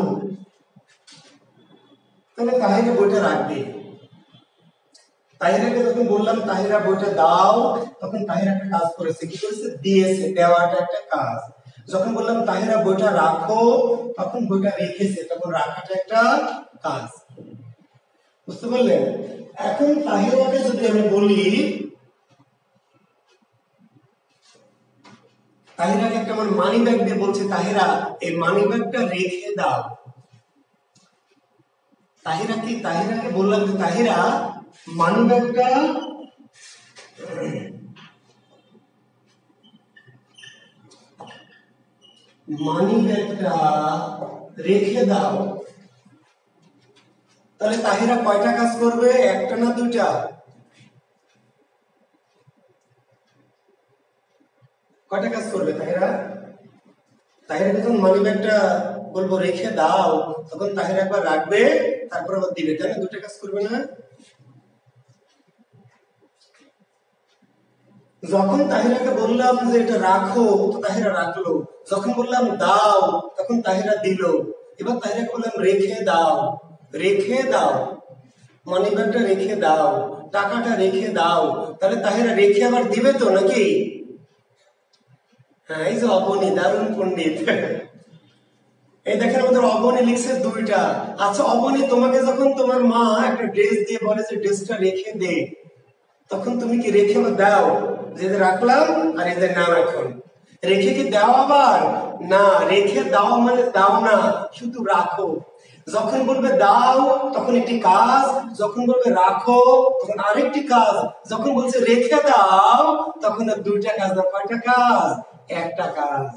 তাহলে তাহিরা বইটা রাখবে। তাহিরাকে যখন বললাম তাহিরা বইটা দাও, তখন তাহিরা একটা কাজ করেছে, কি করেছে? দিয়েছে, দেওয়াটা একটা কাজ। যখন বললাম তাহিরা বইটা রাখো, তখন বইটা রেখেছে, তখন রাখাটা একটা কাজ। বুঝতে পারলেন? এখন তাহিরাকে যদি আমি বলি, তাহিরাকে একটা আমার মানি ব্যাগ দিয়ে বলছে তাহিরা এই মানি ব্যাগটা রেখে দাও। তাহিরাকে বললাম যে তাহিরা মানি ব্যাগটা রেখে দাও। তাহলে তাহিরা কয়টা কাজ করবে? একটা না দুইটা? কয়টা কাজ করবে তাহিরা? তাহিরা যখন মানি ব্যাগটা বলবো রেখে দাও, তখন তাহিরা একবার রাখবে, তারপর আবার দিবে, তাই না? দুটা কাজ করবে না? যখন তাহিরাকে বললাম যে এটা রাখো, তো তাহিরা রাখলো। যখন বললাম দাও, তখন তাহিরা দিল। এবার তাহিরাকে বললাম রেখে দাও, রেখে দাও, মানি ব্যাগটা রেখে দাও, টাকাটা রেখে দাও। তাহলে তাহিরা রেখে আবার দিবে তো নাকি? হ্যাঁ, এই যে অবনী, দারুণ পণ্ডিত। এই দেখেন আমাদের অবনী লিখছে দুইটা। আচ্ছা অবনী, তোমাকে যখন তোমার মা একটা ড্রেস দিয়ে বলে যে ড্রেসটা রেখে দে, তখন তুমি কি রেখে দাও? যে রাখলাম, আর এই যে না রাখুন, রেখে কি দাও? আবার না, রেখে দাও মানে দাও না, শুধু রাখো। যখন বলবে দাও তখন একটি কাজ, যখন বলবে রাখো তখন আরেকটি কাজ, যখন বলছে রেখে দাও তখন আর দুইটা কাজ না, কয়টা কাজ? একটা কাজ।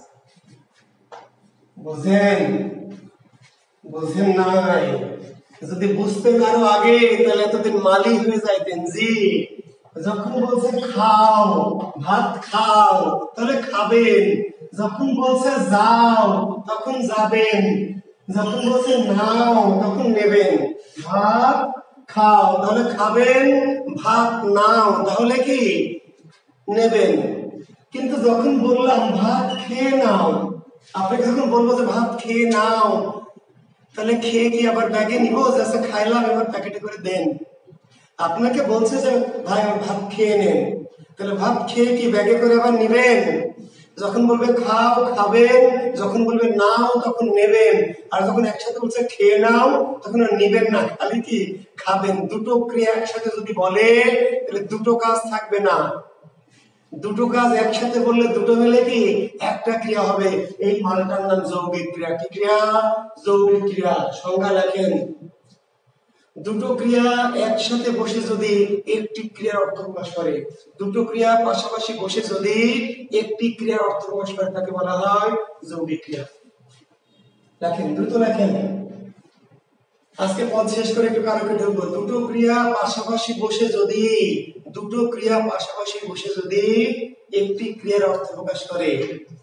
বুঝেন? বুঝেন নাই? যদি বুঝতেন আরো আগে, তাহলে এতদিন মালি হয়ে যাইতেন। জি, যখন বলছে খাও, ভাত খাও, তাহলে খাবেন। যখন বলছে যাও, তখন যাবেন। যখন বলছে নাও, তখন নেবেন। ভাত খাও, তাহলে খাবেন। ভাত নাও, তাহলে কি নেবেন। কিন্তু যখন বললাম ভাত খেয়ে নাও, আপনাকে যখন বলবো যে ভাত খেয়ে নাও, তাহলে খেয়ে কি আবার ব্যাগে নিব? যে খাইলাম, এবার প্যাকেটে করে দেন। আপনাকে বলছে যে ভাই ভাত খেয়ে নেন, তাহলে ভাত খেয়ে কি ব্যাগে করে আবার নিবেন? যখন বলবে খাও খাবেন, যখন বলবে নাও তখন নেবেন, আর যখন একসাথে বলছে খেয়ে নাও তখন আর নেবেন না, খালি কি খাবেন। দুটো ক্রিয়া একসাথে যদি বলে তাহলে দুটো কাজ থাকবে না। দুটো কাজ একসাথে বললে দুটো মিলে কি একটা ক্রিয়া হবে। এই মানটার নাম যৌগিক ক্রিয়া। কি ক্রিয়া? যৌগিক ক্রিয়া। সংজ্ঞা লেখেন, দুটো ক্রিয়া একসাথে বসে যদি একটি ক্রিয়ার অর্থ প্রকাশ করে, দুটো ক্রিয়া পাশাপাশি বসে যদি একটি ক্রিয়ার অর্থ প্রকাশ করে তাকে বলা হয় যৌগিক ক্রিয়া। লেখেন, দ্রুত লেখেন। আজকে পদ শেষ করে একটু কারকে ঢুকবো। দুটো ক্রিয়া পাশাপাশি বসে যদি, দুটো ক্রিয়া পাশাপাশি বসে যদি একটি ক্রিয়ার অর্থ প্রকাশ করে,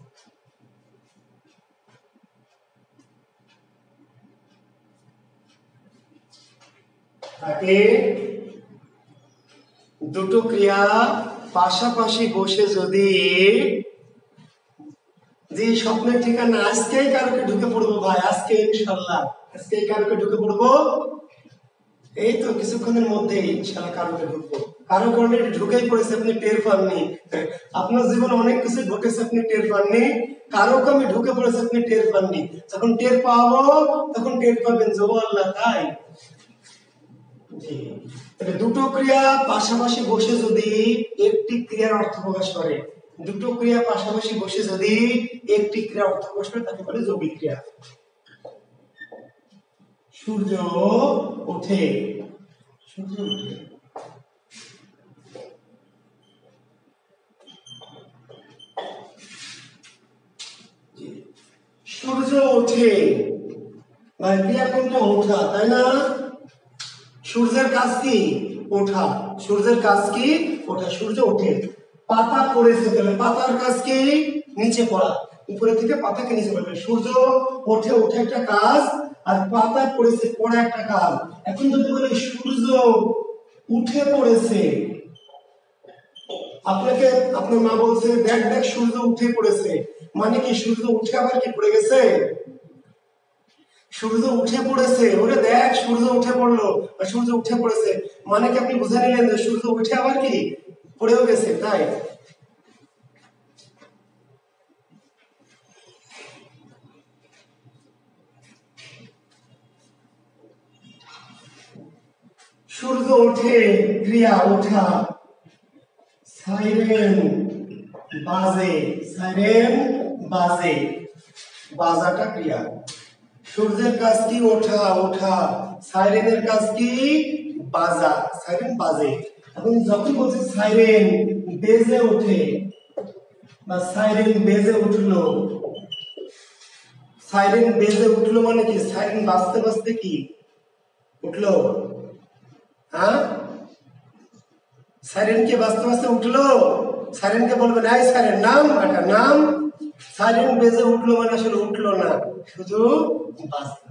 তাকে দুটো ক্রিয়া পাশাপাশি বসে যদি, যে স্বপ্নের ঠিকানা আজকেই কারকে ঢুকে পড়বো ভাই, আজকে ইনশাআল্লাহ আজকেই কারকে ঢুকে পড়বো। এই তো কিছুক্ষণের মধ্যেই ইনশাআল্লাহ কারকে ঢুকবো। কারো কারণে ঢুকেই পড়েছে, আপনি টের পাননি। আপনার জীবনে অনেক কিছু ঘটেছে, আপনি টের পাননি। কারো আমি ঢুকে পড়েছে, আপনি টের পাননি। যখন টের পাবো তখন টের পাবেন যে ও আল্লাহ তাই। দুটো ক্রিয়া পাশাপাশি বসে যদি একটি ক্রিয়ার অর্থ প্রকাশ করে, দুটো ক্রিয়া পাশাপাশি বসে যদি একটি ক্রিয়ার অর্থ প্রকাশ করে তাকে বলে যৌগিক ক্রিয়া। সূর্য ওঠে, সূর্য ওঠে। সূর্য ওঠে মানে ক্রিয়া কোনটা? ওঠা, তাই না? সূর্যের কাজ কি? ওঠা। সূর্যের কাজ কি? ওঠা। সূর্য ওঠে। পাতা পড়েছে, তাহলে পাতার কাজ কি? নিচে পড়া। উপরে থেকে পাতাকে নিচে পড়বে। সূর্য ওঠে, ওঠে একটা কাজ, আর পাতা পড়েছে পড়া একটা কাজ। এখন যদি বলে সূর্য উঠে পড়েছে, আপনাকে আপনার মা বলছে দেখ দেখ সূর্য উঠে পড়েছে, মানে কি সূর্য উঠে আবার কি পড়ে গেছে? সূর্য উঠে পড়েছে, ওরে দেখ সূর্য উঠে পড়লো, সূর্য উঠে পড়েছে, মানে কি আপনি বুঝে নিলেন যে সূর্য উঠে আবার কি পড়েও গেছে, তাই? সূর্য ওঠে ক্রিয়া ওঠা। সাইরেন বাজে, সাইরেন বাজে, বাজাটা ক্রিয়া। সূর্যের কাজ কি? ওঠা, ওঠা। সাইরেনের কাজ কি? বাজা, সাইরেন বাজে। এখন যখন বলছে সাইরেন বেজে ওঠে বা সাইরেন বেজে উঠলো, সাইরেন বেজে উঠলো মানে কি? সাইরেন বাজতে বাজতে কি উঠলো? হ্যাঁ, সাইরেন কে বাজতে বাজতে উঠলো? সাইরেনকে বলবেন এই সাইরেন নাম, একটা নাম। সাইরেন বেজে উঠলো মানে আসলে উঠলো না, শুধু বাজলো।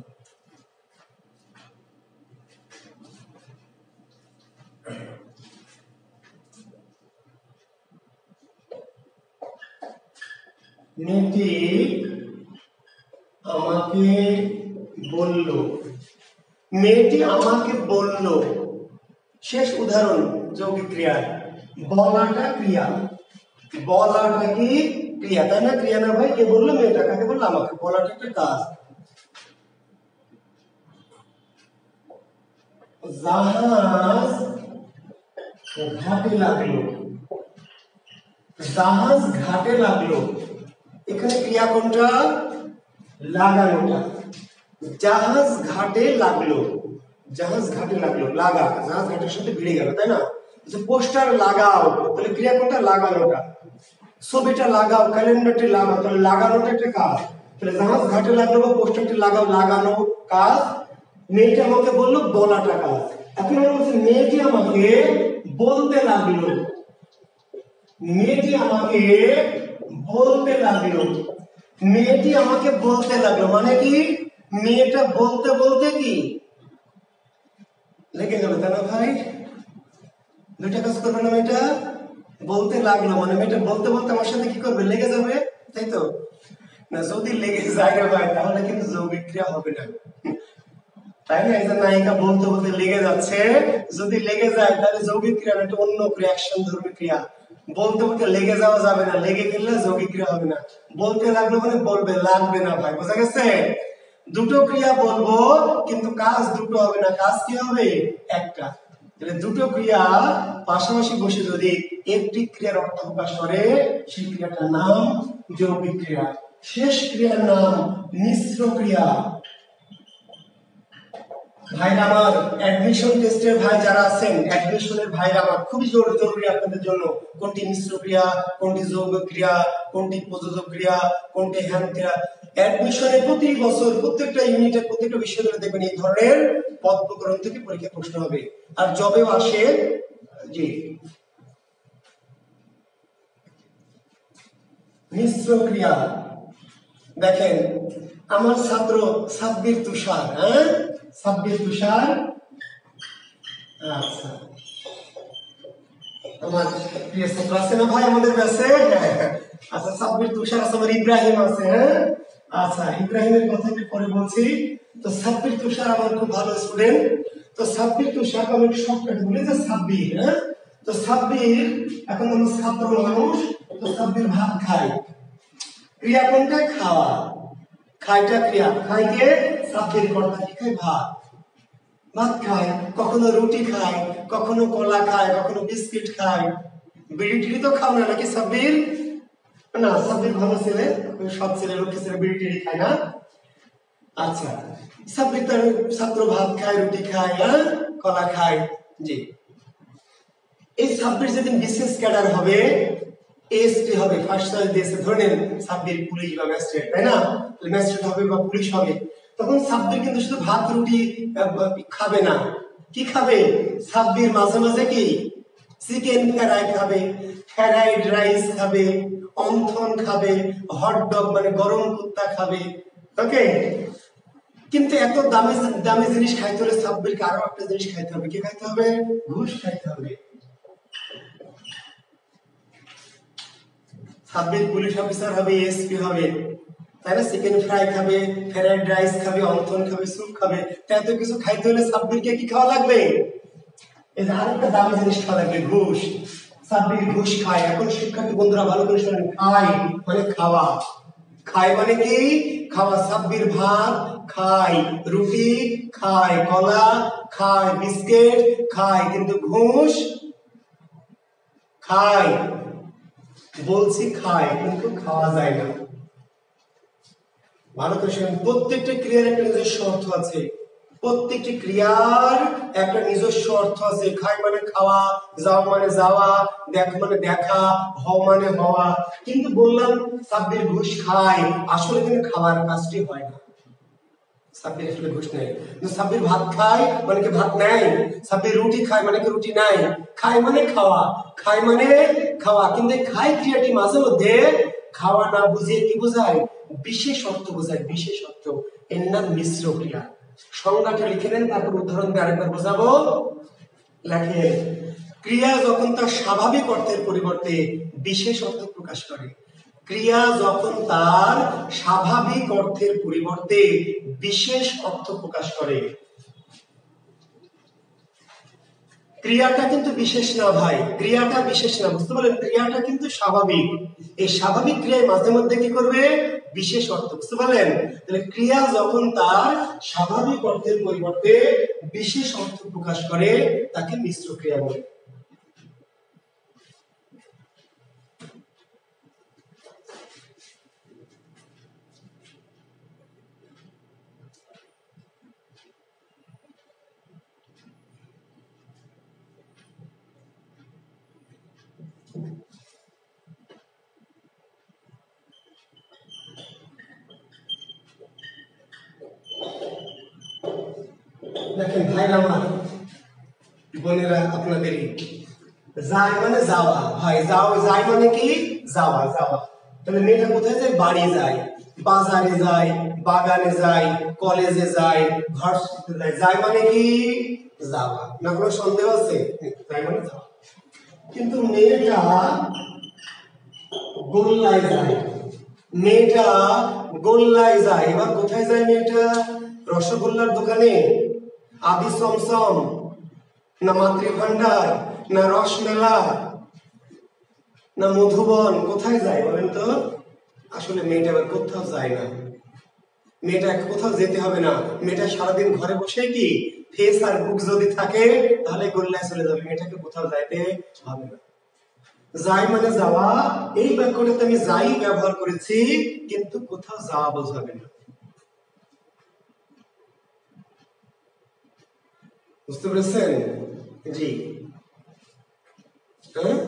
মেয়েটি আমাকে বলল, মেয়েটি আমাকে বলল। শেষ উদাহরণ যৌগিক ক্রিয়া। বলাটা ক্রিয়া, বলাটা কি ক্রিয়া, তাই না? ক্রিয়া না ভাই? কে বললো? মেয়েটা। কাকে বললো? আমাকে। বলাটা একটা কাজ। জাহাজ ঘাটে লাগলো, জাহাজ ঘাটে লাগলো। এখানে ক্রিয়া কোনটা? লাগানোটা। জাহাজ ঘাটে লাগলো, জাহাজ ঘাটে লাগলো, লাগা, জাহাজ ঘাটের সাথে ভিড়ে গেল, তাই না? যে পোস্টার লাগাও, তাহলে ক্রিয়া কোনটা? লাগানোটা। ছবিটা লাগাও, ক্যালেন্ডারটি লাগাও, তাহলে লাগানোটা একটা কাজ। তাহলে জাহাজ ঘাটে লাগলো বা পোস্টারটি লাগাও, লাগানো কাজ। মেয়েটি আমাকে বললো, বলাটা কাজ। এখন আমরা বলছি মেয়েটি আমাকে বলতে লাগলো, মেয়েটি আমাকে বলতে লাগলো, মেয়েটি আমাকে বলতে লাগলো মানে কি? মেয়েটা বলতে বলতে কি লেগে গেল, তাই না ভাই? দুইটা কাজ করবে না? মেয়েটা বলতে লাগলো মানে মেয়েটা বলতে বলতে আমার সাথে কি করবে? লেগে যাবে, তাই তো? না, যদি লেগে যায় রে ভাই তাহলে কিন্তু যৌগিক ক্রিয়া হবে না, তাই না? এই যে নায়িকা বলতে বলতে লেগে যাচ্ছে, যদি লেগে যায় তাহলে যৌগিক ক্রিয়া, একটা অন্য ক্রিয়া, অ্যাকশন ধর্মী ক্রিয়া। বলতে বলতে লেগে যাওয়া যাবে না, লেগে গেলে যৌগিক ক্রিয়া হবে না। বলতে লাগলো মানে বলবে, লাগবে না ভাই, বোঝা গেছে? দুটো ক্রিয়া বলবো কিন্তু কাজ দুটো হবে না, কাজ কি হবে? একটা। তাহলে দুটো ক্রিয়া পাশাপাশি বসে যদি একটি ক্রিয়ার অর্থ প্রকাশ করে সেই ক্রিয়াটার নাম যৌগিক ক্রিয়া। শেষ ক্রিয়ার নাম মিশ্র ক্রিয়া। ভাইরা আমার, অ্যাডমিশন টেস্টের ভাই যারা আছেন, অ্যাডমিশনের ভাইরা আমার, খুবই জরুরি আপনাদের জন্য কোনটি মিশ্র ক্রিয়া, কোনটি যৌগিক ক্রিয়া, কোনটি প্রযোজক ক্রিয়া, কোনটি হ্যান ক্রিয়া। অ্যাডমিশনে প্রতি বছর প্রত্যেকটা ইউনিটে প্রত্যেকটা বিশ্ববিদ্যালয়ে দেখবেন এই ধরনের পদ প্রকরণ থেকে পরীক্ষা প্রশ্ন হবে। আর জবেও আসে। জি, মিশ্র ক্রিয়া দেখেন, আমার ছাত্র সাব্বির তুষার, হ্যাঁ সাব্বির তুষার, আচ্ছা আমার প্রিয় ছাত্র আছে না ভাই আমাদের কাছে? আচ্ছা সাব্বির তুষার আছে, আমার ইব্রাহিম আছে, হ্যাঁ আচ্ছা ইব্রাহিমের কথা একটু পরে বলছি। তো সাব্বির তুষার আমার খুব ভালো স্টুডেন্ট। তো সাব্বির তুষার আমি শর্টকাট বলি যে সাব্বির, হ্যাঁ তো সাব্বির এখন আমার ছাত্র মানুষ। তো সাব্বির ভাত খায়, ক্রিয়া কোনটা? খাওয়া। খাইটা ক্রিয়া, খাইকে সাব্বির কর্তা কি খায়? ভাত। ভাত খায়, কখনো রুটি খায়, কখনো কলা খায়, কখনো বিস্কিট খায়। বিড়ি টিড়ি তো খাও না নাকি সাব্বির? না, সাব্বির ভালো ছেলে, সব ছেলে লক্ষ্মী ছেলে বিড়ি টিড়ি খায় না। আচ্ছা, সাব্বির তার ছাত্র ভাত খায়, রুটি খায়, হ্যাঁ কলা খায়। জি, এই সাব্বির যেদিন বিশেষ ক্যাডার হবে, এসপি হবে, ফার্স্ট চয়েস দিয়েছে, ধরে নেন সাব্বির পুলিশ বা ম্যাজিস্ট্রেট, তাই না? ম্যাজিস্ট্রেট হবে বা পুলিশ হবে, তখন সাব্বির কিন্তু শুধু ভাত রুটি খাবে না। কি খাবে? সাব্বির মাঝে মাঝে কি চিকেন ফ্রাই খাবে, ফ্রাইড রাইস খাবে, অন্থন খাবে, হট ডগ মানে গরম কুত্তা খাবে। ওকে, কিন্তু এত দামি দামি জিনিস খাইতে হলে সাব্বিরকে আরো একটা জিনিস খাইতে হবে। কি খাইতে হবে? ঘুষ খাইতে হবে। সাব্বির পুলিশ অফিসার হবে, এসপি হবে, তাই না? চিকেন ফ্রাই খাবে, ফ্রাইড রাইস খাবে, অন্থন খাবে, স্যুপ খাবে। তাই এত কিছু খাইতে হলে সাব্বিরকে কি খাওয়া লাগবে? এই যে আরেকটা দামি জিনিস খাওয়া লাগবে, ঘুষ। সাব্বির ঘুষ খায়। এখন শিক্ষার্থী বন্ধুরা ভালো করে শোনেন, খায় মানে খাওয়া। খায় মানে কি? খাওয়া। সাব্বির ভাত খায়, রুটি খায়, কলা খায়, বিস্কিট খায়, কিন্তু ঘুষ খায়। বলছি খায়, কিন্তু খাওয়া যায় না। ভালো করে শুনুন, প্রত্যেকটা ক্রিয়ার একটা নিজস্ব অর্থ আছে। প্রত্যেকটি ক্রিয়ার একটা নিজস্ব অর্থ আছে। খায় মানে খাওয়া, যাও মানে যাওয়া, দেখ মানে দেখা, হও মানে হওয়া। কিন্তু বললাম সাব্বির ঘুষ খায়, আসলে কিন্তু খাওয়ার কাজটি হয় না। সাব্বির আসলে ঘুষ নেয়। কিন্তু সাব্বির ভাত খায় মানে কি ভাত নেয়? সাব্বির রুটি খায় মানে কি রুটি নেয়? খায় মানে খাওয়া, খায় মানে খাওয়া। কিন্তু খায় ক্রিয়াটি মাঝে মধ্যে খাওয়া না বুঝিয়ে কি বোঝায়? বিশেষ অর্থ বোঝায়, বিশেষ অর্থ। এর নাম মিশ্র ক্রিয়া। সংজ্ঞাটা লিখে নেন, তারপর উদাহরণ দিয়ে আরেকবার বোঝাবো। লেখেন, ক্রিয়া যখন তার স্বাভাবিক অর্থের পরিবর্তে বিশেষ অর্থ প্রকাশ করে। ক্রিয়া যখন তার স্বাভাবিক অর্থের পরিবর্তে বিশেষ অর্থ প্রকাশ করে। ক্রিয়াটা কিন্তু বিশেষ না ভাই, ক্রিয়াটা বিশেষ না, বুঝতে পারলেন? ক্রিয়াটা কিন্তু স্বাভাবিক। এই স্বাভাবিক ক্রিয়ায় মাঝে মধ্যে কি করবে? বিশেষ অর্থ, বুঝতে পারলেন? তাহলে ক্রিয়া যখন তার স্বাভাবিক অর্থের পরিবর্তে বিশেষ অর্থ প্রকাশ করে তাকে মিশ্র ক্রিয়া বলে। দেখেন ভাই আমার, বোনেরা আপনাদেরই, যায় মানে যাওয়া। ভাই যাও, যায় মানে কি? যাওয়া, যাওয়া। তাহলে মেয়েটা কোথায় যায়? বাড়ি যায়, বাজারে যায়, বাগানে যায়, কলেজে যায়, ভার্সিটিতে যায়। যায় মানে কি? যাওয়া। না কোনো সন্দেহ আছে? যায় মানে যাওয়া। কিন্তু মেয়েটা গোল্লায় যায়, মেয়েটা গোল্লায় যায়। এবার কোথায় যায় মেয়েটা? রসগোল্লার দোকানে, আদি সমসম, না মাতৃভান্ডার, না রসমেলা? না মধুবন, কোথায় যায় বলেন তো? আসলে মেয়েটা আবার কোথাও যায় না, মেয়েটা কোথাও যেতে হবে না, মেয়েটা সারাদিন ঘরে বসে কি ফেস আর বুক যদি থাকে তাহলে গোল্লায় চলে যাবে, মেয়েটাকে কোথাও যাইতে হবে না। যাই মানে যাওয়া, এই বাক্যটাতে আমি যাই ব্যবহার করেছি কিন্তু কোথাও যাওয়া বোঝাবে না। বুঝতে পেরেছেন? জি হ্যাঁ।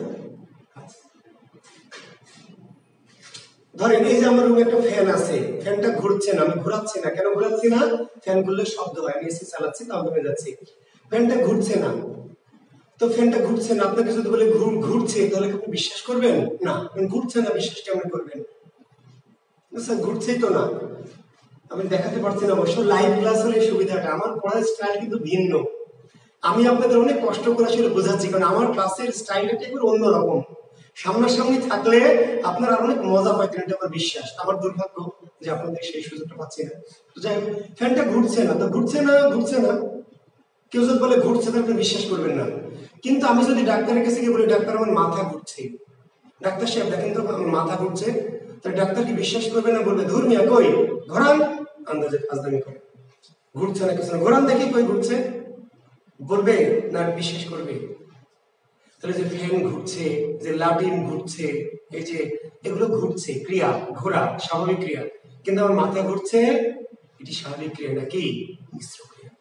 ধরেন এই যে আমার রুমে একটা ফ্যান আছে, ফ্যানটা ঘুরছে না, আমি ঘোরাচ্ছি না, কেন ঘোরাচ্ছি না? ফ্যান ঘুরলে শব্দ হয়, আমি এসি চালাচ্ছি তাও ঘুরে যাচ্ছি, ফ্যানটা ঘুরছে না। তো ফ্যানটা ঘুরছে না, আপনাকে যদি বলে ঘুরছে তাহলে কি আপনি বিশ্বাস করবেন? না, ঘুরছে না বিশ্বাস কেমন করবেন? স্যার ঘুরছেই তো না, আমি দেখাতে পারছি না। অবশ্য লাইভ ক্লাস হলে সুবিধাটা, আমার পড়ার স্টাইল কিন্তু ভিন্ন, আমি আপনাদের অনেক কষ্ট করে আসলে বোঝাচ্ছি, কারণ আমার ক্লাসের স্টাইলটা একটু অন্যরকম। সামনাসামনি থাকলে আপনারা অনেক মজা পাইতেন, এটা আমার বিশ্বাস। আমার দুর্ভাগ্য যে আপনাদের সেই সুযোগটা পাচ্ছি না। তো যাই হোক, ফ্যানটা ঘুরছে না, তো ঘুরছে না ঘুরছে না, কেউ যদি বলে ঘুরছে তাহলে আপনি বিশ্বাস করবেন না। কিন্তু আমি যদি ডাক্তারের কাছে গিয়ে বলি ডাক্তার আমার মাথা ঘুরছে, ডাক্তার সাহেব দেখেন তো আমার মাথা ঘুরছে, তাহলে ডাক্তার কি বিশ্বাস করবে না? বলবে ধুর মিয়া কই ঘোরান, আন্দাজে ফাজলামি করে, ঘুরছে না কিছু না, ঘোরান দেখি কই ঘুরছে, বলবে না বিশ্বাস করবে? তাহলে যে ফ্যান ঘুরছে, যে লাটিম ঘুরছে, এই যে এগুলো ঘুরছে ক্রিয়া, ঘোরা স্বাভাবিক ক্রিয়া, কিন্তু আমার মাথা ঘুরছে, এটি স্বাভাবিক ক্রিয়া নাকি মিশ্র ক্রিয়া?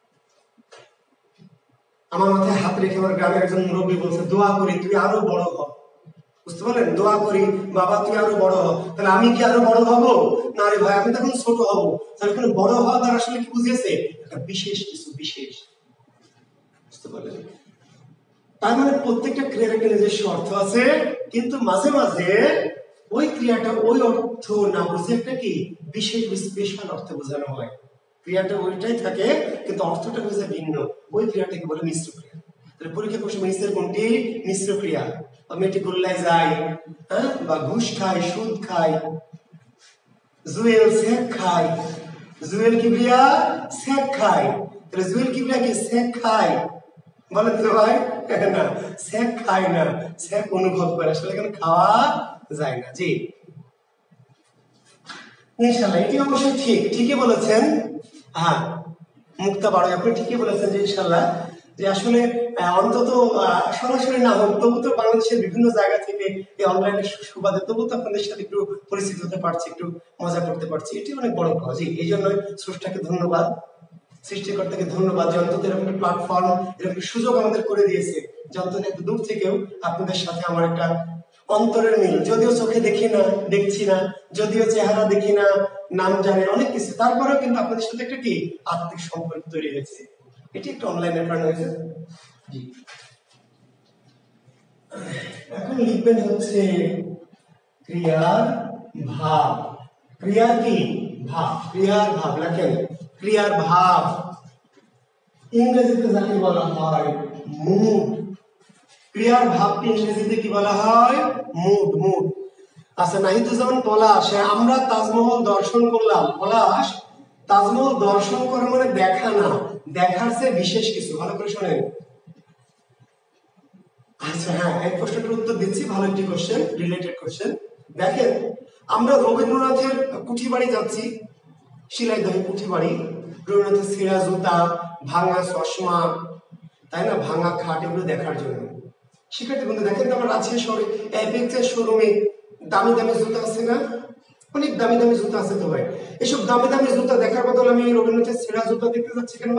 আমার মাথায় হাত রেখে আমার গ্রামের একজন মুরব্বী বলছে দোয়া করি তুই আরো বড় হ। বুঝতে পারলেন? দোয়া করি বাবা তুই আরো বড় হ। তাহলে আমি কি আরো বড় হব? না রে ভাই, আমি তখন ছোট হব। তাহলে কোনো বড় হওয়া তার আসলে কি বুঝিয়েছে? একটা বিশেষ কিছু, বিশেষ। বুঝতে পারলেন? তার মানে প্রত্যেকটা ক্রিয়ার একটা নিজস্ব অর্থ আছে, কিন্তু মাঝে মাঝে ওই ক্রিয়াটা ওই অর্থ না বুঝে একটা কি বিশেষ স্পেশাল অর্থ বোঝানো হয়। ক্রিয়াটা ওইটাই থাকে কিন্তু অর্থটা বুঝে ভিন্ন, ওই ক্রিয়াটাকে বলে মিশ্র ক্রিয়া। তাহলে পরীক্ষা কোশ্চেন নিচের কোনটি মিশ্র ক্রিয়া? মেয়েটি গোল্লায় যায়, হ্যাঁ, বা ঘুষ খায়, সুদ খায়, জুয়েল শেখ খায়। জুয়েল কিবরিয়া শেখ খায়, তাহলে জুয়েল কিবরিয়া কি শেখ খায়? বলেন তো ভাই, না শেখ খায় না, শেখ অনুভব করে, আসলে এখানে খাওয়া যায় না। জি ইনশাআল্লাহ এটি অবশ্যই ঠিক, ঠিকই বলেছেন। হ্যাঁ মুক্তা বাড়ো, আপনি ঠিকই বলেছেন যে ইনশাআল্লাহ যে আসলে অন্তত সরাসরি না হোক তবু তো বাংলাদেশের বিভিন্ন জায়গা থেকে এই অনলাইনের সুবাদে তবু তো আপনাদের সাথে একটু পরিচিত হতে পারছি, একটু মজা করতে পারছি, এটি অনেক বড় কাজ। এই জন্যই স্রষ্টাকে ধন্যবাদ, সৃষ্টিকর্তাকে ধন্যবাদ যে অন্তত এরকম একটা প্ল্যাটফর্ম, এরকম সুযোগ আমাদের করে দিয়েছে যে অন্তত এত দূর থেকেও আপনাদের সাথে আমার একটা অন্তরের মিল, যদিও চোখে দেখি না, দেখছি না, যদিও চেহারা দেখি না, নাম জানি অনেক কিছু, তারপরেও কিন্তু আপনাদের সাথে একটা কি আত্মিক সম্পর্ক তৈরি হয়েছে, এটি একটা অনলাইনের কারণে হয়েছে। জি এখন লিখবেন হচ্ছে ক্রিয়ার ভাব। ক্রিয়া কি ভাব, ক্রিয়ার ভাব লেখেন, ক্রিয়ার ভাব ইংরেজিতে যাকে বলা হয় মুড। ক্রিয়ার ভাবকে ইংরেজিতে কি বলা হয়? Mood, mood. আচ্ছা নাহিদুজ্জামান পলাশ, আমরা তাজমহল দর্শন করলাম। পলাশ, তাজমহল দর্শন করা মানে দেখা না, দেখার চেয়ে বিশেষ কিছু। ভালো করে শোনেন। আচ্ছা হ্যাঁ, এই প্রশ্নটার উত্তর দিচ্ছি, ভালো একটি কোশ্চেন, রিলেটেড কোশ্চেন। দেখেন আমরা রবীন্দ্রনাথের কুঠি বাড়ি যাচ্ছি, শিলাইদহে কুঠি বাড়ি, রবীন্দ্রনাথের ছেঁড়া জুতা, ভাঙা চশমা, তাই না, ভাঙা খাট, এগুলো দেখার জন্য। শিক্ষার্থী বন্ধু দেখেন তো আমরা রাজশাহী শহরে অ্যাপেক্সের শোরুমে দামি দামি জুতা আছে না, অনেক দামি দামি জুতা আছে তো ভাই, এসব দামি দামি জুতা দেখার বদলে আমি রবীন্দ্রনাথের ছেঁড়া জুতা দেখতে যাচ্ছি কেন?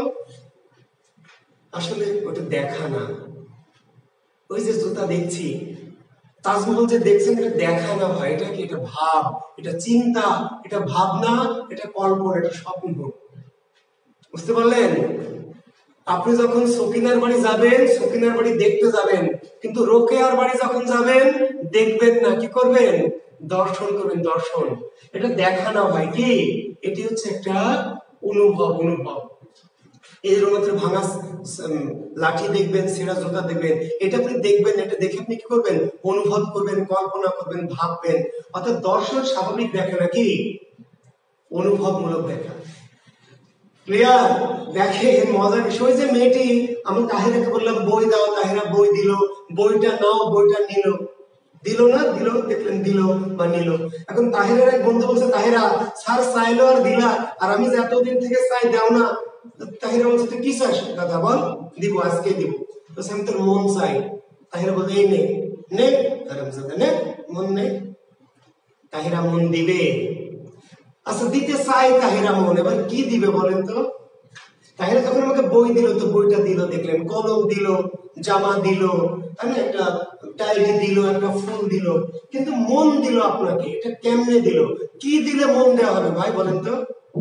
আসলে ওটা দেখা না, ওই যে জুতা দেখছি, তাজমহল যে দেখছেন এটা দেখা না ভাই, এটা কি, এটা ভাব, এটা চিন্তা, এটা ভাবনা, এটা কল্পনা, এটা স্বপ্ন। বুঝতে পারলেন? আপনি যখন সকিনার বাড়ি যাবেন, সকিনার বাড়ি দেখতে যাবেন, কিন্তু রোকেয়ার বাড়ি যখন যাবেন দেখবেন না, কি করবেন? দর্শন করবেন, দর্শন। এটা দেখা না ভাই, কি এটি হচ্ছে একটা অনুভব, অনুভব। এই রবীন্দ্রনাথের ভাঙা লাঠি দেখবেন, ছেঁড়া জুতা দেখবেন, এটা আপনি দেখবেন, এটা দেখে আপনি কি করবেন? অনুভব করবেন, কল্পনা করবেন, ভাববেন। অর্থাৎ দর্শন স্বাভাবিক দেখা নাকি অনুভবমূলক দেখা। ক্লিয়ার? দেখে মজার বিষয় যে মেয়েটি, আমি তাহিরাকে বললাম বই দাও, তাহিরা বই দিল, বইটা নাও, বইটা নিল, দিল না, দিল, দেখলেন দিল বা নিল। এখন তাহিরের এক বন্ধু বলছে, তাহিরা স্যার চাইলো আর দিলা, আর আমি যে এতদিন থেকে চাই দাও না। তাহিরা বলছে তুই কি চাস দাদা বল, দিব আজকে দিব। বলছে আমি তোর মন চাই। তাহিরা বলছে এই নে নে, নে মন নে। তাহিরা মন দিবে। আচ্ছা দিতে চাই তাহিরা মন, এবার কি দিবে বলেন তো? তাহিরা যখন আমাকে বই দিল, তো বইটা দিল দেখলেন, কলম দিল, জামা দিল, একটা ডায়েরি দিল, একটা ফুল দিল, কিন্তু মন দিল আপনাকে। এটা কেমনে দিল? কি দিলে মন দেওয়া হবে ভাই বলেন তো?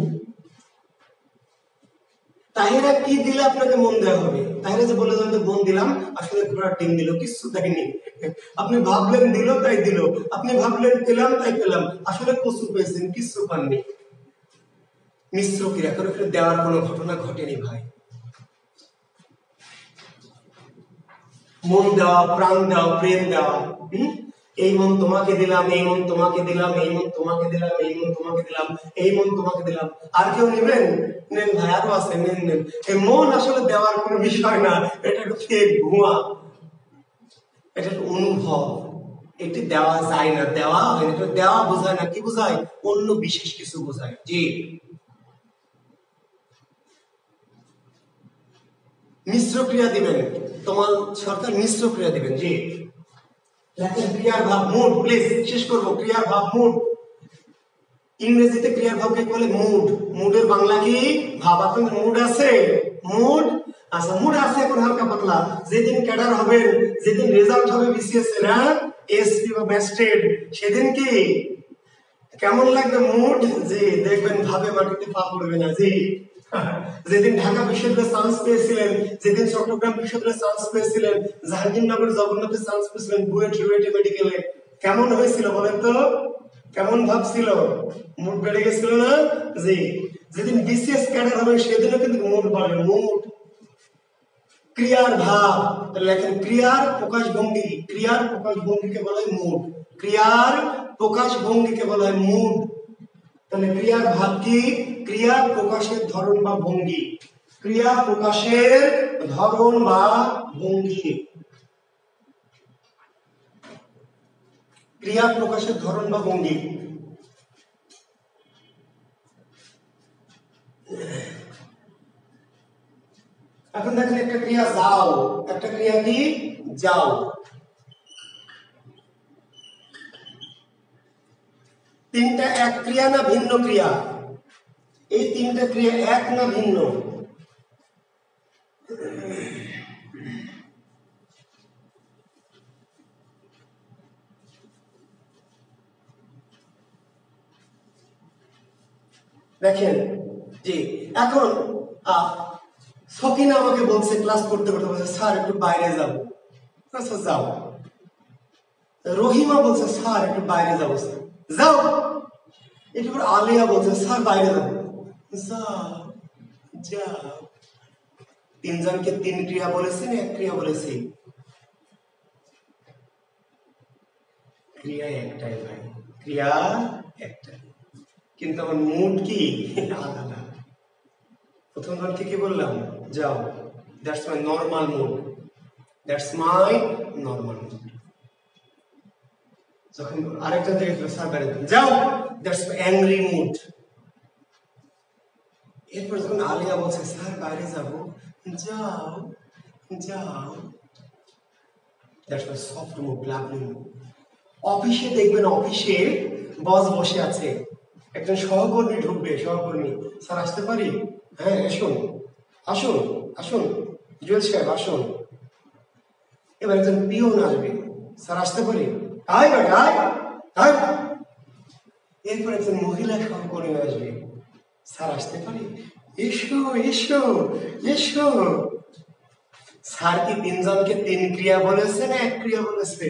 তাহিরা কি দিলে আপনাকে মন দেওয়া হবে? তাহিরা যে বলে যে মন দিলাম, আসলে ঘোড়ার ডিম দিল, কিছু দেয়নি। আপনি ভাবলেন দিল তাই দিল, আপনি ভাবলেন পেলাম তাই পেলাম, আসলে কচু পেয়েছেন, কিছু পাননি। মিশ্র ক্রিয়া করে দেওয়ার কোনো ঘটনা ঘটেনি ভাই। মন দেওয়া, প্রাণ দেওয়া, প্রেম দেওয়া, এই মন তোমাকে দিলাম, এই মন তোমাকে দিলাম, এই মন তোমাকে দিলাম, এই মন তোমাকে দিলাম, এই মন তোমাকে দিলাম। আর কেউ নেবেন? নেন ভাই, আরো আছে, নেন নেন। এই মন আসলে দেওয়ার কোনো বিষয় না, এটা একটু ফেক ভুয়া, এটা একটা অনুভব। এটি দেওয়া যায় না, দেওয়া হয় না। দেওয়া বোঝায় না, কি বোঝায়? অন্য বিশেষ কিছু বোঝায়। জি, মিশ্র ক্রিয়া দিবেন, তোমার সরকার মিশ্র ক্রিয়া দিবেন। জি, লেখেন ক্রিয়ার ভাব, মুড। প্লিজ শেষ করবো। ক্রিয়ার ভাব, মুড। ইংরেজিতে ক্রিয়ার ভাবকে বলে মুড। মুডের বাংলা কি? ভাব। আপনাদের মুড আছে? মুড, আচ্ছা মুড আছে এখন হালকা পাতলা। যেদিন ক্যাডার হবেন, যেদিন রেজাল্ট হবে বিসিএস এর, এসপি বা ম্যাজিস্ট্রেট, সেদিন কি কেমন লাগবে মুড? জি, দেখবেন ভাবে মাটিতে পা পড়বে না। জি, যেদিন ঢাকা বিশ্ববিদ্যালয়ে চান্স পেয়েছিলেন, যেদিন চট্টগ্রাম বিশ্ববিদ্যালয়ে চান্স পেয়েছিলেন, জাহাঙ্গীরনগর জগন্নাথে চান্স পেয়েছিলেন, বুয়েট রুয়েটে মেডিকেলে, কেমন হয়েছিল বলেন তো? কেমন ভাবছিল? মুড বেড়ে গেছিল না? জি, যেদিন বিসিএস ক্যাডার হবে সেদিনও কিন্তু মুড বাড়বে। মুড, ক্রিয়ার ভাব। লেখেন ক্রিয়ার প্রকাশ ভঙ্গি। ক্রিয়ার প্রকাশ ভঙ্গিকে বলা হয় মুড। ক্রিয়ার প্রকাশ ভঙ্গিকে বলা হয় মুড। তাহলে ক্রিয়ার ভাব কি? ক্রিয়া প্রকাশের ধরন বা ভঙ্গি। ক্রিয়া প্রকাশের ধরন বা ভঙ্গি। ক্রিয়া প্রকাশের ধরন বা ভঙ্গি। এখন দেখেন একটা ক্রিয়া যাও, একটা ক্রিয়া কি? যাও। তিনটা এক ক্রিয়া না ভিন্ন ক্রিয়া? এই তিনটা ক্রিয়া এক না ভিন্ন? দেখেন, জি, এখন সকিনা আমাকে বলছে ক্লাস করতে করতে, বলছে স্যার একটু বাইরে যাবো। আচ্ছা যাও। রহিমা বলছে স্যার একটু বাইরে যাবো। স্যার যাও। একটু আলিয়া বলছে স্যার বাইরে যাবো। যাও, যাও। তিনজনকে তিন ক্রিয়া বলেছি না এক ক্রিয়া বলেছি? ক্রিয়া একটাই ভাই, ক্রিয়া একটাই, কিন্তু আমার মুড কি আলাদা। প্রথম জনকে কি বললাম? যাও, that's my normal mood, that's my normal mood. যখন আরেকজন থেকে স্যার বাইরে যাও, দ্যাটস মাই অ্যাংরি মুড। এরপর যখন আলিয়া বলছে স্যার বাইরে যাবো, যাও, যাও, that's my soft mood, lovely mood. অফিসে দেখবেন, অফিসে বস বসে আছে, একজন সহকর্মী ঢুকবে, সহকর্মী, স্যার আসতে পারি? হ্যাঁ আসুন, আসুন, আসুন জুয়েল সাহেব আসুন। এবার একজন পিওন আসবে, স্যার আসতে পারি? আয় বেটা আয়, আয়। এরপর একজন মহিলা সহকর্মী আসবে, স্যার আসতে পারি? এসো, এসো, এসো। স্যার কি তিনজনকে তিন ক্রিয়া বলেছে না এক ক্রিয়া বলেছে?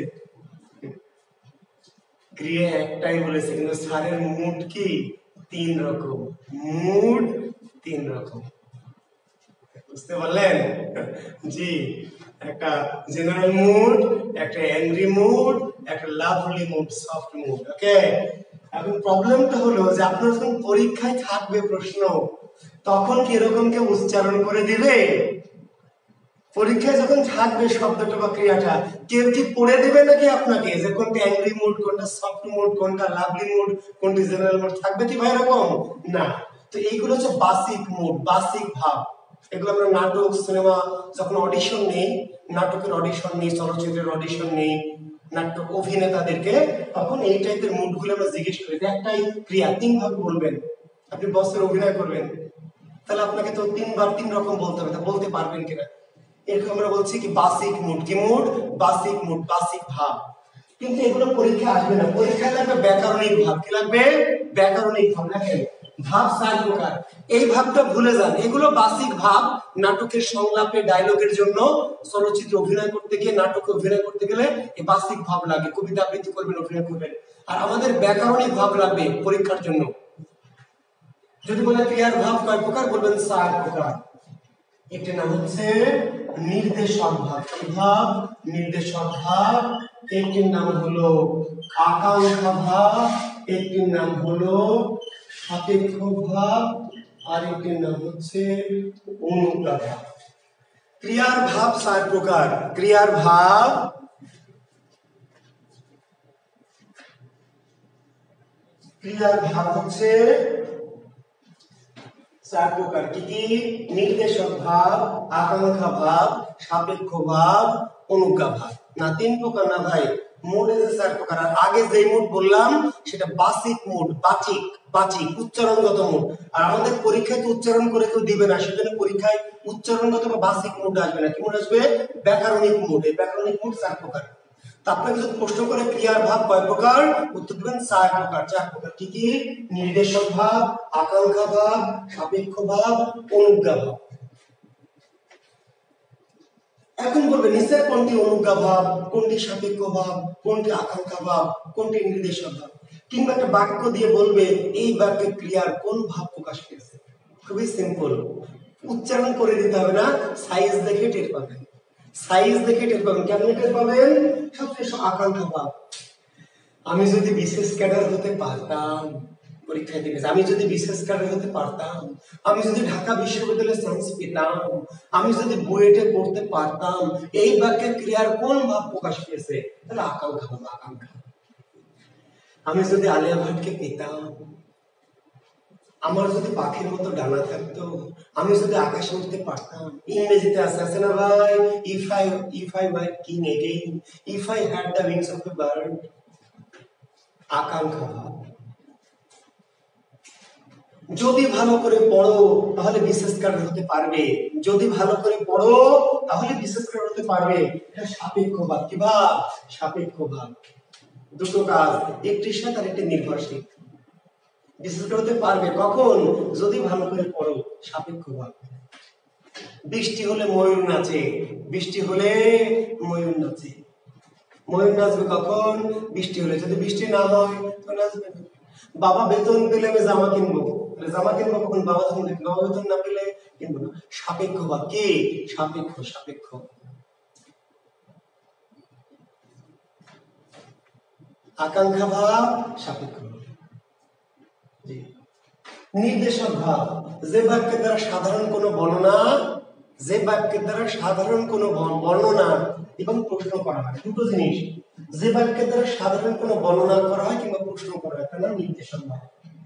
ক্রিয়া একটাই বলেছে, কিন্তু স্যারের মুড কি তিন রকম। মুড তিন রকম, বুঝতে পারলেন? জি, একটা জেনারেল মুড, একটা অ্যাংরি মুড, একটা lovely mood, soft mood. Okay, এখন প্রবলেমটা হলো যে আপনার যখন পরীক্ষায় থাকবে প্রশ্ন, তখন কি এরকম কেউ উচ্চারণ করে দিবে? পরীক্ষায় যখন থাকবে শব্দটা বা ক্রিয়াটা, কেউ কি পড়ে দেবে নাকি আপনাকে যে কোনটা অ্যাংরি মুড, কোনটা সফট মুড, কোনটা লাভলি মুড, কোনটা জেনারেল মুড, থাকবে কি ভাই এরকম? না। তো এইগুলো হচ্ছে বাসিক মুড, বাসিক ভাব। এগুলো আমরা নাটক, সিনেমা যখন অডিশন নেই, নাটকের অডিশন নেই, চলচ্চিত্রের অডিশন নেই, নাটক অভিনেতাদেরকে, তখন এই টাইপের মুডগুলো আমরা জিজ্ঞেস করি। একটাই ক্রিয়া 3 ভাবে বলবেন। আপনি বসের অভিনয় করবেন, তাহলে আপনাকে তো 3 বার 3 রকম বলতে হবে, তা বলতে পারবেন কিনা? এরকম আমরা বলছি কি বাসিক মুড। কি মুড? বাসিক মুড, বাসিক ভাব। কিন্তু এগুলো পরীক্ষা আসবে না, পরীক্ষায় লাগবে ব্যাকরণিক ভাব। কি লাগবে? ব্যাকরণিক ভাব। দেখেন ভাব 4 প্রকার, এই ভাবটা ভুলে যান। এগুলো বাসিক ভাব, নাটকের সংলাপে ডায়লগের জন্য, চলচ্চিত্রে অভিনয় করতে গিয়ে, নাটকে অভিনয় করতে গেলে এই বাসিক ভাব লাগে, কবিতা আবৃত্তি করবেন, অভিনয় করবেন। আর আমাদের ব্যাকরণিক ভাব লাগবে পরীক্ষার জন্য। যদি বলে ক্রিয়ার ভাব কয় প্রকার, বলবেন 4 প্রকার। একটি নাম হচ্ছে নির্দেশক ভাব। কি ভাব? নির্দেশক ভাব। একটির নাম হলো আকাঙ্ক্ষা ভাব, একটির নাম হলো সাপেক্ষ ভাব, আর একটির নাম হচ্ছে অনুজ্ঞা ভাব। ক্রিয়ার ভাব 4 প্রকার। ক্রিয়ার ভাব হচ্ছে 4 প্রকার। কি কি? নির্দেশক ভাব, আকাঙ্ক্ষা ভাব, সাপেক্ষ ভাব, অনুজ্ঞা ভাব। না 3 প্রকার না ভাই, মুড এর 4 প্রকার। আর আগে যে মুড বললাম সেটা বাচিক মুড, বাচিক উচ্চারণগত মুড। আর আমাদের পরীক্ষায় তো উচ্চারণ করে কেউ দিবে না, সেজন্য পরীক্ষায় উচ্চারণগত বা বাচিক মুড আসবে না। কি মুড আসবে? ব্যাকরণিক মুড। এই ব্যাকরণিক মুড 4 প্রকার। আপনাকে যদি প্রশ্ন করে ক্রিয়ার ভাব কয় প্রকার, উত্তর দিবেন 4 প্রকার। 4 প্রকার কি কি? নির্দেশক ভাব, আকাঙ্ক্ষা ভাব, সাপেক্ষ ভাব, অনুজ্ঞা ভাব। এখন বলবেন নিচে কোনটি অনুজ্ঞা ভাব, কোনটি সাপেক্ষ ভাব, কোনটি আকাঙ্ক্ষা ভাব, কোনটি নির্দেশক ভাব, কিংবা একটা বাক্য দিয়ে বলবে এই বাক্যে ক্রিয়ার কোন ভাব প্রকাশ পেয়েছে। খুবই সিম্পল, উচ্চারণ করে দিতে হবে না, সাইজ দেখে টের পাবেন। সাইজ দেখে টের পাবেন। কেমন টের পাবেন? সবচেয়ে আকাঙ্ক্ষা ভাব। আমি যদি বিশেষ ক্যাডার হতে পারতাম, পরীক্ষায় দিবে, আমি যদি বিশেষ ক্যাডার হতে পারতাম, আমি যদি ঢাকা বিশ্ববিদ্যালয়ে চান্স পেতাম, আমি যদি বুয়েটে পড়তে পারতাম, এই বাক্যের ক্রিয়ার কোন ভাব প্রকাশ পেয়েছে? তাহলে আকাঙ্ক্ষা ভাব, আকাঙ্ক্ষা। আমি যদি আলিয়া ভাটকে পেতাম, আমার যদি পাখির মতো ডানা থাকতো, আমি যদি আকাশে উঠতে পারতাম। ইংরেজিতে আছে না ভাই, if I were king again, if I had the wings of a bird। আকাঙ্ক্ষা ভাব। যদি ভালো করে পড়ো তাহলে বিশেষ ক্যাডার হতে পারবে, যদি ভালো করে পড়ো তাহলে বিশেষ ক্যাডার হতে পারবে। এটা সাপেক্ষ ভাব। কি ভাব? সাপেক্ষ ভাব। দুটো কাজ, একটির সাথে আর একটি নির্ভরশীল। বিশেষ ক্যাডার হতে পারবে কখন? যদি ভালো করে পড়ো, সাপেক্ষ ভাব। বৃষ্টি হলে ময়ূর নাচে, বৃষ্টি হলে ময়ূর নাচে। ময়ূর নাচবে কখন? বৃষ্টি হলে। যদি বৃষ্টি না হয় তো নাচবে না। বাবা বেতন পেলে আমি জামা কিনবো, জামা কিনবো কখন? বাবা যখন দেখবে। বাবা বেতন না পেলে কিনবো না। সাপেক্ষ ভাব। কি? সাপেক্ষ, সাপেক্ষ। আকাঙ্ক্ষা ভাব, সাপেক্ষ ভাব। নির্দেশক ভাব, যে বাক্যের দ্বারা সাধারণ কোনো বর্ণনা, যে বাক্যের দ্বারা সাধারণ কোনো বর্ণনা এবং প্রশ্ন করা হয়। দুটো জিনিস, যে বাক্যের দ্বারা সাধারণ কোনো বর্ণনা করা হয় কিংবা প্রশ্ন করা হয়, তার নাম নির্দেশক ভাব।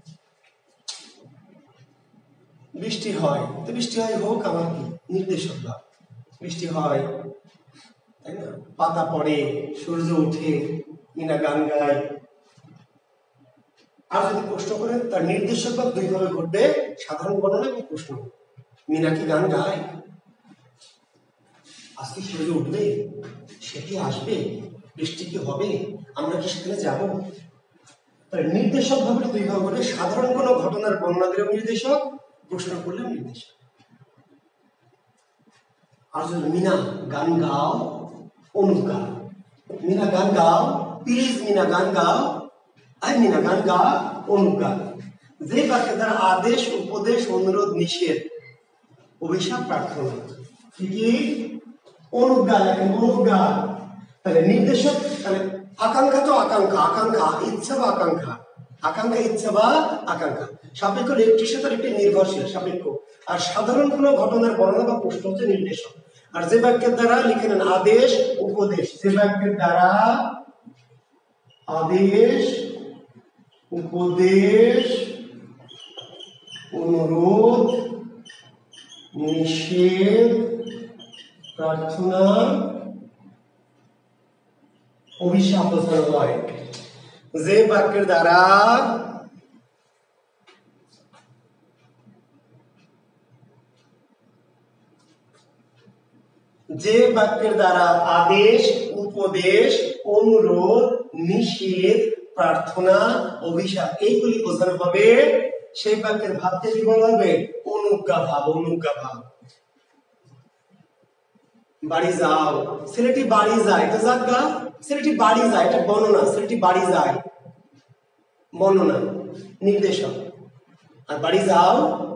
বৃষ্টি হয়, তো বৃষ্টি হয় হোক, আমার কি? নির্দেশক ভাব। বৃষ্টি হয়, তাই না? পাতা পড়ে, সূর্য উঠে, মিনা গান গায়। আর যদি প্রশ্ন করে, তার নির্দেশক ভাব 2 ভাবে ঘটবে, সাধারণ বর্ণনা এবং প্রশ্ন। মিনা কি গান গায়? আজকে সূর্য উঠবে, সে কি আসবে, বৃষ্টি কি হবে, আমরা কি সেখানে যাব? নির্দেশক ভাবে 2 ভাগ ঘটে, সাধারণ কোনো ঘটনার বর্ণনা দিলেও নির্দেশক, প্রশ্ন করলেও নির্দেশক। আর যদি মিনা গান গাও, অনুজ্ঞা। মিনা গান গাও, প্লিজ মিনা গান গাও, আর মিনা গান গা, অনুজ্ঞা। যে বাক্যের দ্বারা আদেশ, উপদেশ, অনুরোধ, নিষেধ, অভিশাপ, প্রার্থনা, কি? অনুজ্ঞা। লেখেন অনুজ্ঞা। তাহলে নির্দেশক, তাহলে আকাঙ্ক্ষা তো আকাঙ্ক্ষা, আকাঙ্ক্ষা ইচ্ছা বা আকাঙ্ক্ষা, আকাঙ্ক্ষা ইচ্ছা বা আকাঙ্ক্ষা। সাপেক্ষ একটির সাথে একটি নির্ভরশীল, সাপেক্ষ। আর সাধারণ কোনো ঘটনার বর্ণনা বা প্রশ্ন হচ্ছে নির্দেশক। আর যে বাক্যের দ্বারা লিখে নেন আদেশ উপদেশ, যে বাক্যের দ্বারা আদেশ উপদেশ অনুরোধ নিষেধ প্রার্থনা অভিশাপ বোঝানো হয়। যে বাক্যের দ্বারা আদেশ উপদেশ অনুরোধ নিষেধ প্রার্থনা অভিশাপ এইগুলি বোঝানো হবে, সেই বাক্যের ভাবকে কি বলা হবে? অনুজ্ঞা ভাব। অনুজ্ঞা ভাব। বাড়ি যাও, ছেলেটি বাড়ি যায়, এটা যাজ্ঞা। ছেলেটি বাড়ি যায়, এটা বর্ণনা। ছেলেটি বাড়ি যায় বর্ণনা নির্দেশক। আর বাড়ি যাও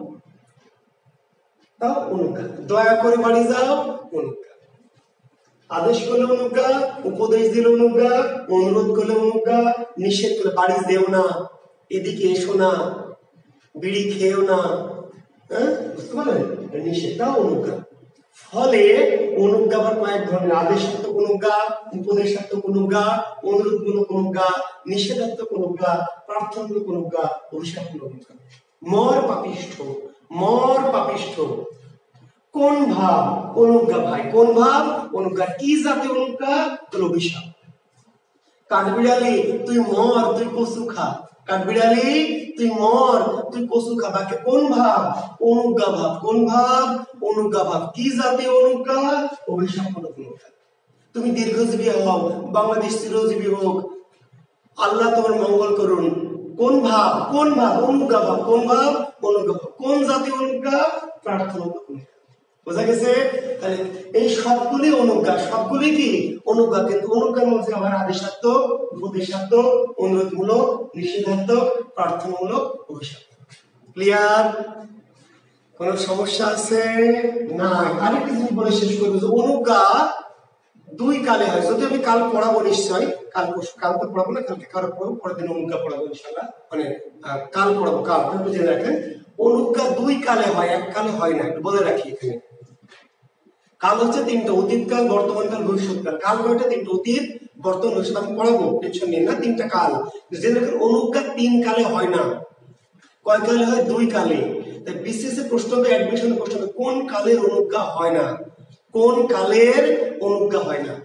তাও অনুজ্ঞা। দয়া করে বাড়ি যাও অনুজ্ঞা। আদেশ করলে অনুজ্ঞা, উপদেশ দিলে অনুজ্ঞা, অনুরোধ করলে অনুজ্ঞা, নিষেধ করলে বাড়ি যেও না, এদিকে এসো না, বিড়ি খেও না, হ্যাঁ বুঝতে পারলেন? নিষেধটাও অনুজ্ঞা। ফলে অনুজ্ঞা আবার কয়েক ধরনের, আদেশাত্মক অনুজ্ঞা, উপদেশাত্মক অনুজ্ঞা, অনুরোধমূলক অনুজ্ঞা, নিষেধাত্মক অনুজ্ঞা, প্রার্থনামূলক অনুজ্ঞা, অভিশাপমূলক অনুজ্ঞা। মর পাপিষ্ঠ, মর পাপিষ্ঠ কোন ভাব? অনুজ্ঞা ভাই। কোন ভাব? অনুজ্ঞা। কি জাতীয় অনুজ্ঞা? তোর অভিশাপ। কাঠবিড়ালি তুই মর, তুই কচু খা। কাঠবিড়ালি তুই মর, তুই কচু খা। বাক্যে কোন ভাব? অনুজ্ঞা ভাব। কোন ভাব? অনুজ্ঞা ভাব। কি জাতীয় অনুজ্ঞা? অভিশাপমূলক অনুজ্ঞা। তুমি দীর্ঘজীবী হও, বাংলাদেশ চিরজীবী হোক, আল্লাহ তোমার মঙ্গল করুন। কোন ভাব? কোন ভাব? অনুজ্ঞা ভাব। কোন ভাব? অনুজ্ঞা ভাব। কোন জাতীয় অনুজ্ঞা? প্রার্থনামূলক অনুজ্ঞা। বোঝা গেছে? তাহলে এই সবগুলি অনুজ্ঞা, সবগুলি কি অনুজ্ঞা, কিন্তু অনুজ্ঞার মধ্যে আবার আদেশাত্মক, উপদেশাত্মক, অনুরোধমূলক, নিষেধাত্মক, প্রার্থনামূলক, অভিশাপমূলক। ক্লিয়ার? কোন সমস্যা আছে? না। আরেকটা জিনিস বলে শেষ করবো যে অনুজ্ঞা দুই কালে হয়। যদি আমি কাল পড়াবো নিশ্চয়, কাল তো পড়াবো না, কালকে কারো পড়াবো, পরের দিন অনুজ্ঞা পড়াবো ইনশাল্লাহ, মানে কাল পড়াবো। কাল বুঝে রাখেন, অনুজ্ঞা দুই কালে হয়, এক কালে হয় না। একটু বলে রাখি এখানে। কাল হচ্ছে তিনটা, অতীতকাল, বর্তমানকাল, ভবিষ্যৎকাল। কাল কয়টা? তিনটা, অতীত বর্তমান ভবিষ্যৎ। আমি পড়াবো, টেনশন নিন না, তিনটা কাল। যে দেখেন অনুজ্ঞা তিন কালে হয় না, কয় কালে হয়? দুই কালে। তাই বিসিএস এর প্রশ্ন হবে, অ্যাডমিশনের প্রশ্ন হবে, কোন কালের অনুজ্ঞা হয় না? কোন কালের অনুজ্ঞা হয় না?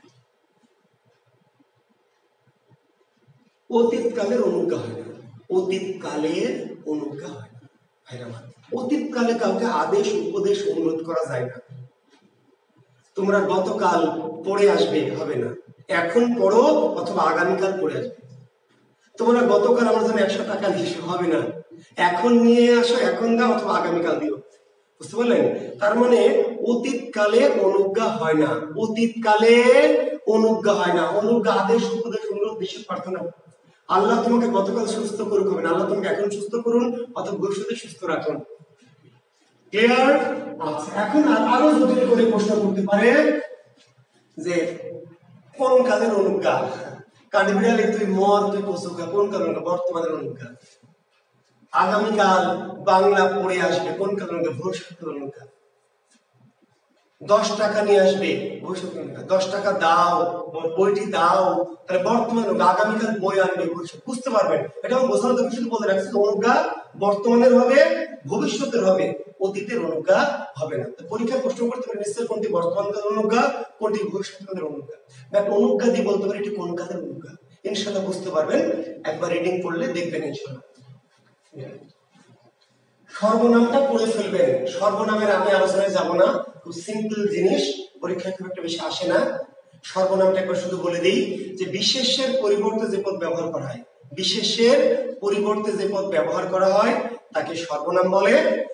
অতীত কালের অনুজ্ঞা হয় না। অতীত কালের অনুজ্ঞা হয় না। অতীত কালে কাউকে আদেশ উপদেশ অনুরোধ করা যায় না। তোমরা গতকাল পড়ে আসবে, হবে না। এখন পড়ো অথবা আগামীকাল পড়ে আসবে। তোমরা গতকাল আমার জন্য 100 টাকা দিয়েছো, হবে না। এখন নিয়ে আসো, এখন দাও অথবা আগামীকাল দিও। বুঝতে পারলেন? তার মানে অতীত কালে অনুজ্ঞা হয় না। অতীত কালে অনুজ্ঞা হয় না। অনুজ্ঞা আদেশ উপদেশ অনুরোধ নিষেধ প্রার্থনা। আল্লাহ তোমাকে গতকাল সুস্থ করুক, হবে না। আল্লাহ তোমাকে এখন সুস্থ করুন অথবা ভবিষ্যতে সুস্থ রাখুন। ক্লিয়ার? আচ্ছা, এখন আরো জটিল করে প্রশ্ন করতে পারে যে কোন কালের অনুজ্ঞা? কাঠবিড়ালি তুই মর, তুই কচু খা, কোন কালের অনুজ্ঞা? বর্তমানের অনুজ্ঞা। আগামীকাল বাংলা পড়ে আসবে, কোন কালের অনুজ্ঞা? ভবিষ্যতের অনুজ্ঞা। 10 টাকা নিয়ে আসবে, ভবিষ্যতের অনুজ্ঞা। 10 টাকা দাও, বইটি দাও, তাহলে বর্তমান অনুজ্ঞা। আগামীকাল বই আনবে, ভবিষ্যৎ। বুঝতে পারবেন? এটা আমি বোঝানো তো শুধু বলে রাখছি, অনুজ্ঞা বর্তমানের হবে, ভবিষ্যতের হবে, অতীতের অনুজ্ঞা হবে না। পরীক্ষায় প্রশ্ন করতে পারে নিশ্চয় কোনটি বর্তমানকালের অনুজ্ঞা, কোনটি ভবিষ্যৎকালের অনুজ্ঞা। একটা অনুজ্ঞা দিয়ে বলতে পারে এটি কোন কালের অনুজ্ঞা। ইনশাআল্লাহ বুঝতে পারবেন, একবার রিডিং করলে দেখবেন ইনশাআল্লাহ। সর্বনামটা পড়ে ফেলবেন। সর্বনামের আমি আলোচনায় যাব না, খুব সিম্পল জিনিস, পরীক্ষায় খুব একটা বেশি আসে না। সর্বনামটা একবার শুধু বলে দিই যে বিশেষ্যের পরিবর্তে যে পদ ব্যবহার করা হয়, বিশেষ্যের পরিবর্তে যে পদ ব্যবহার করা হয় তাকে সর্বনাম বলে।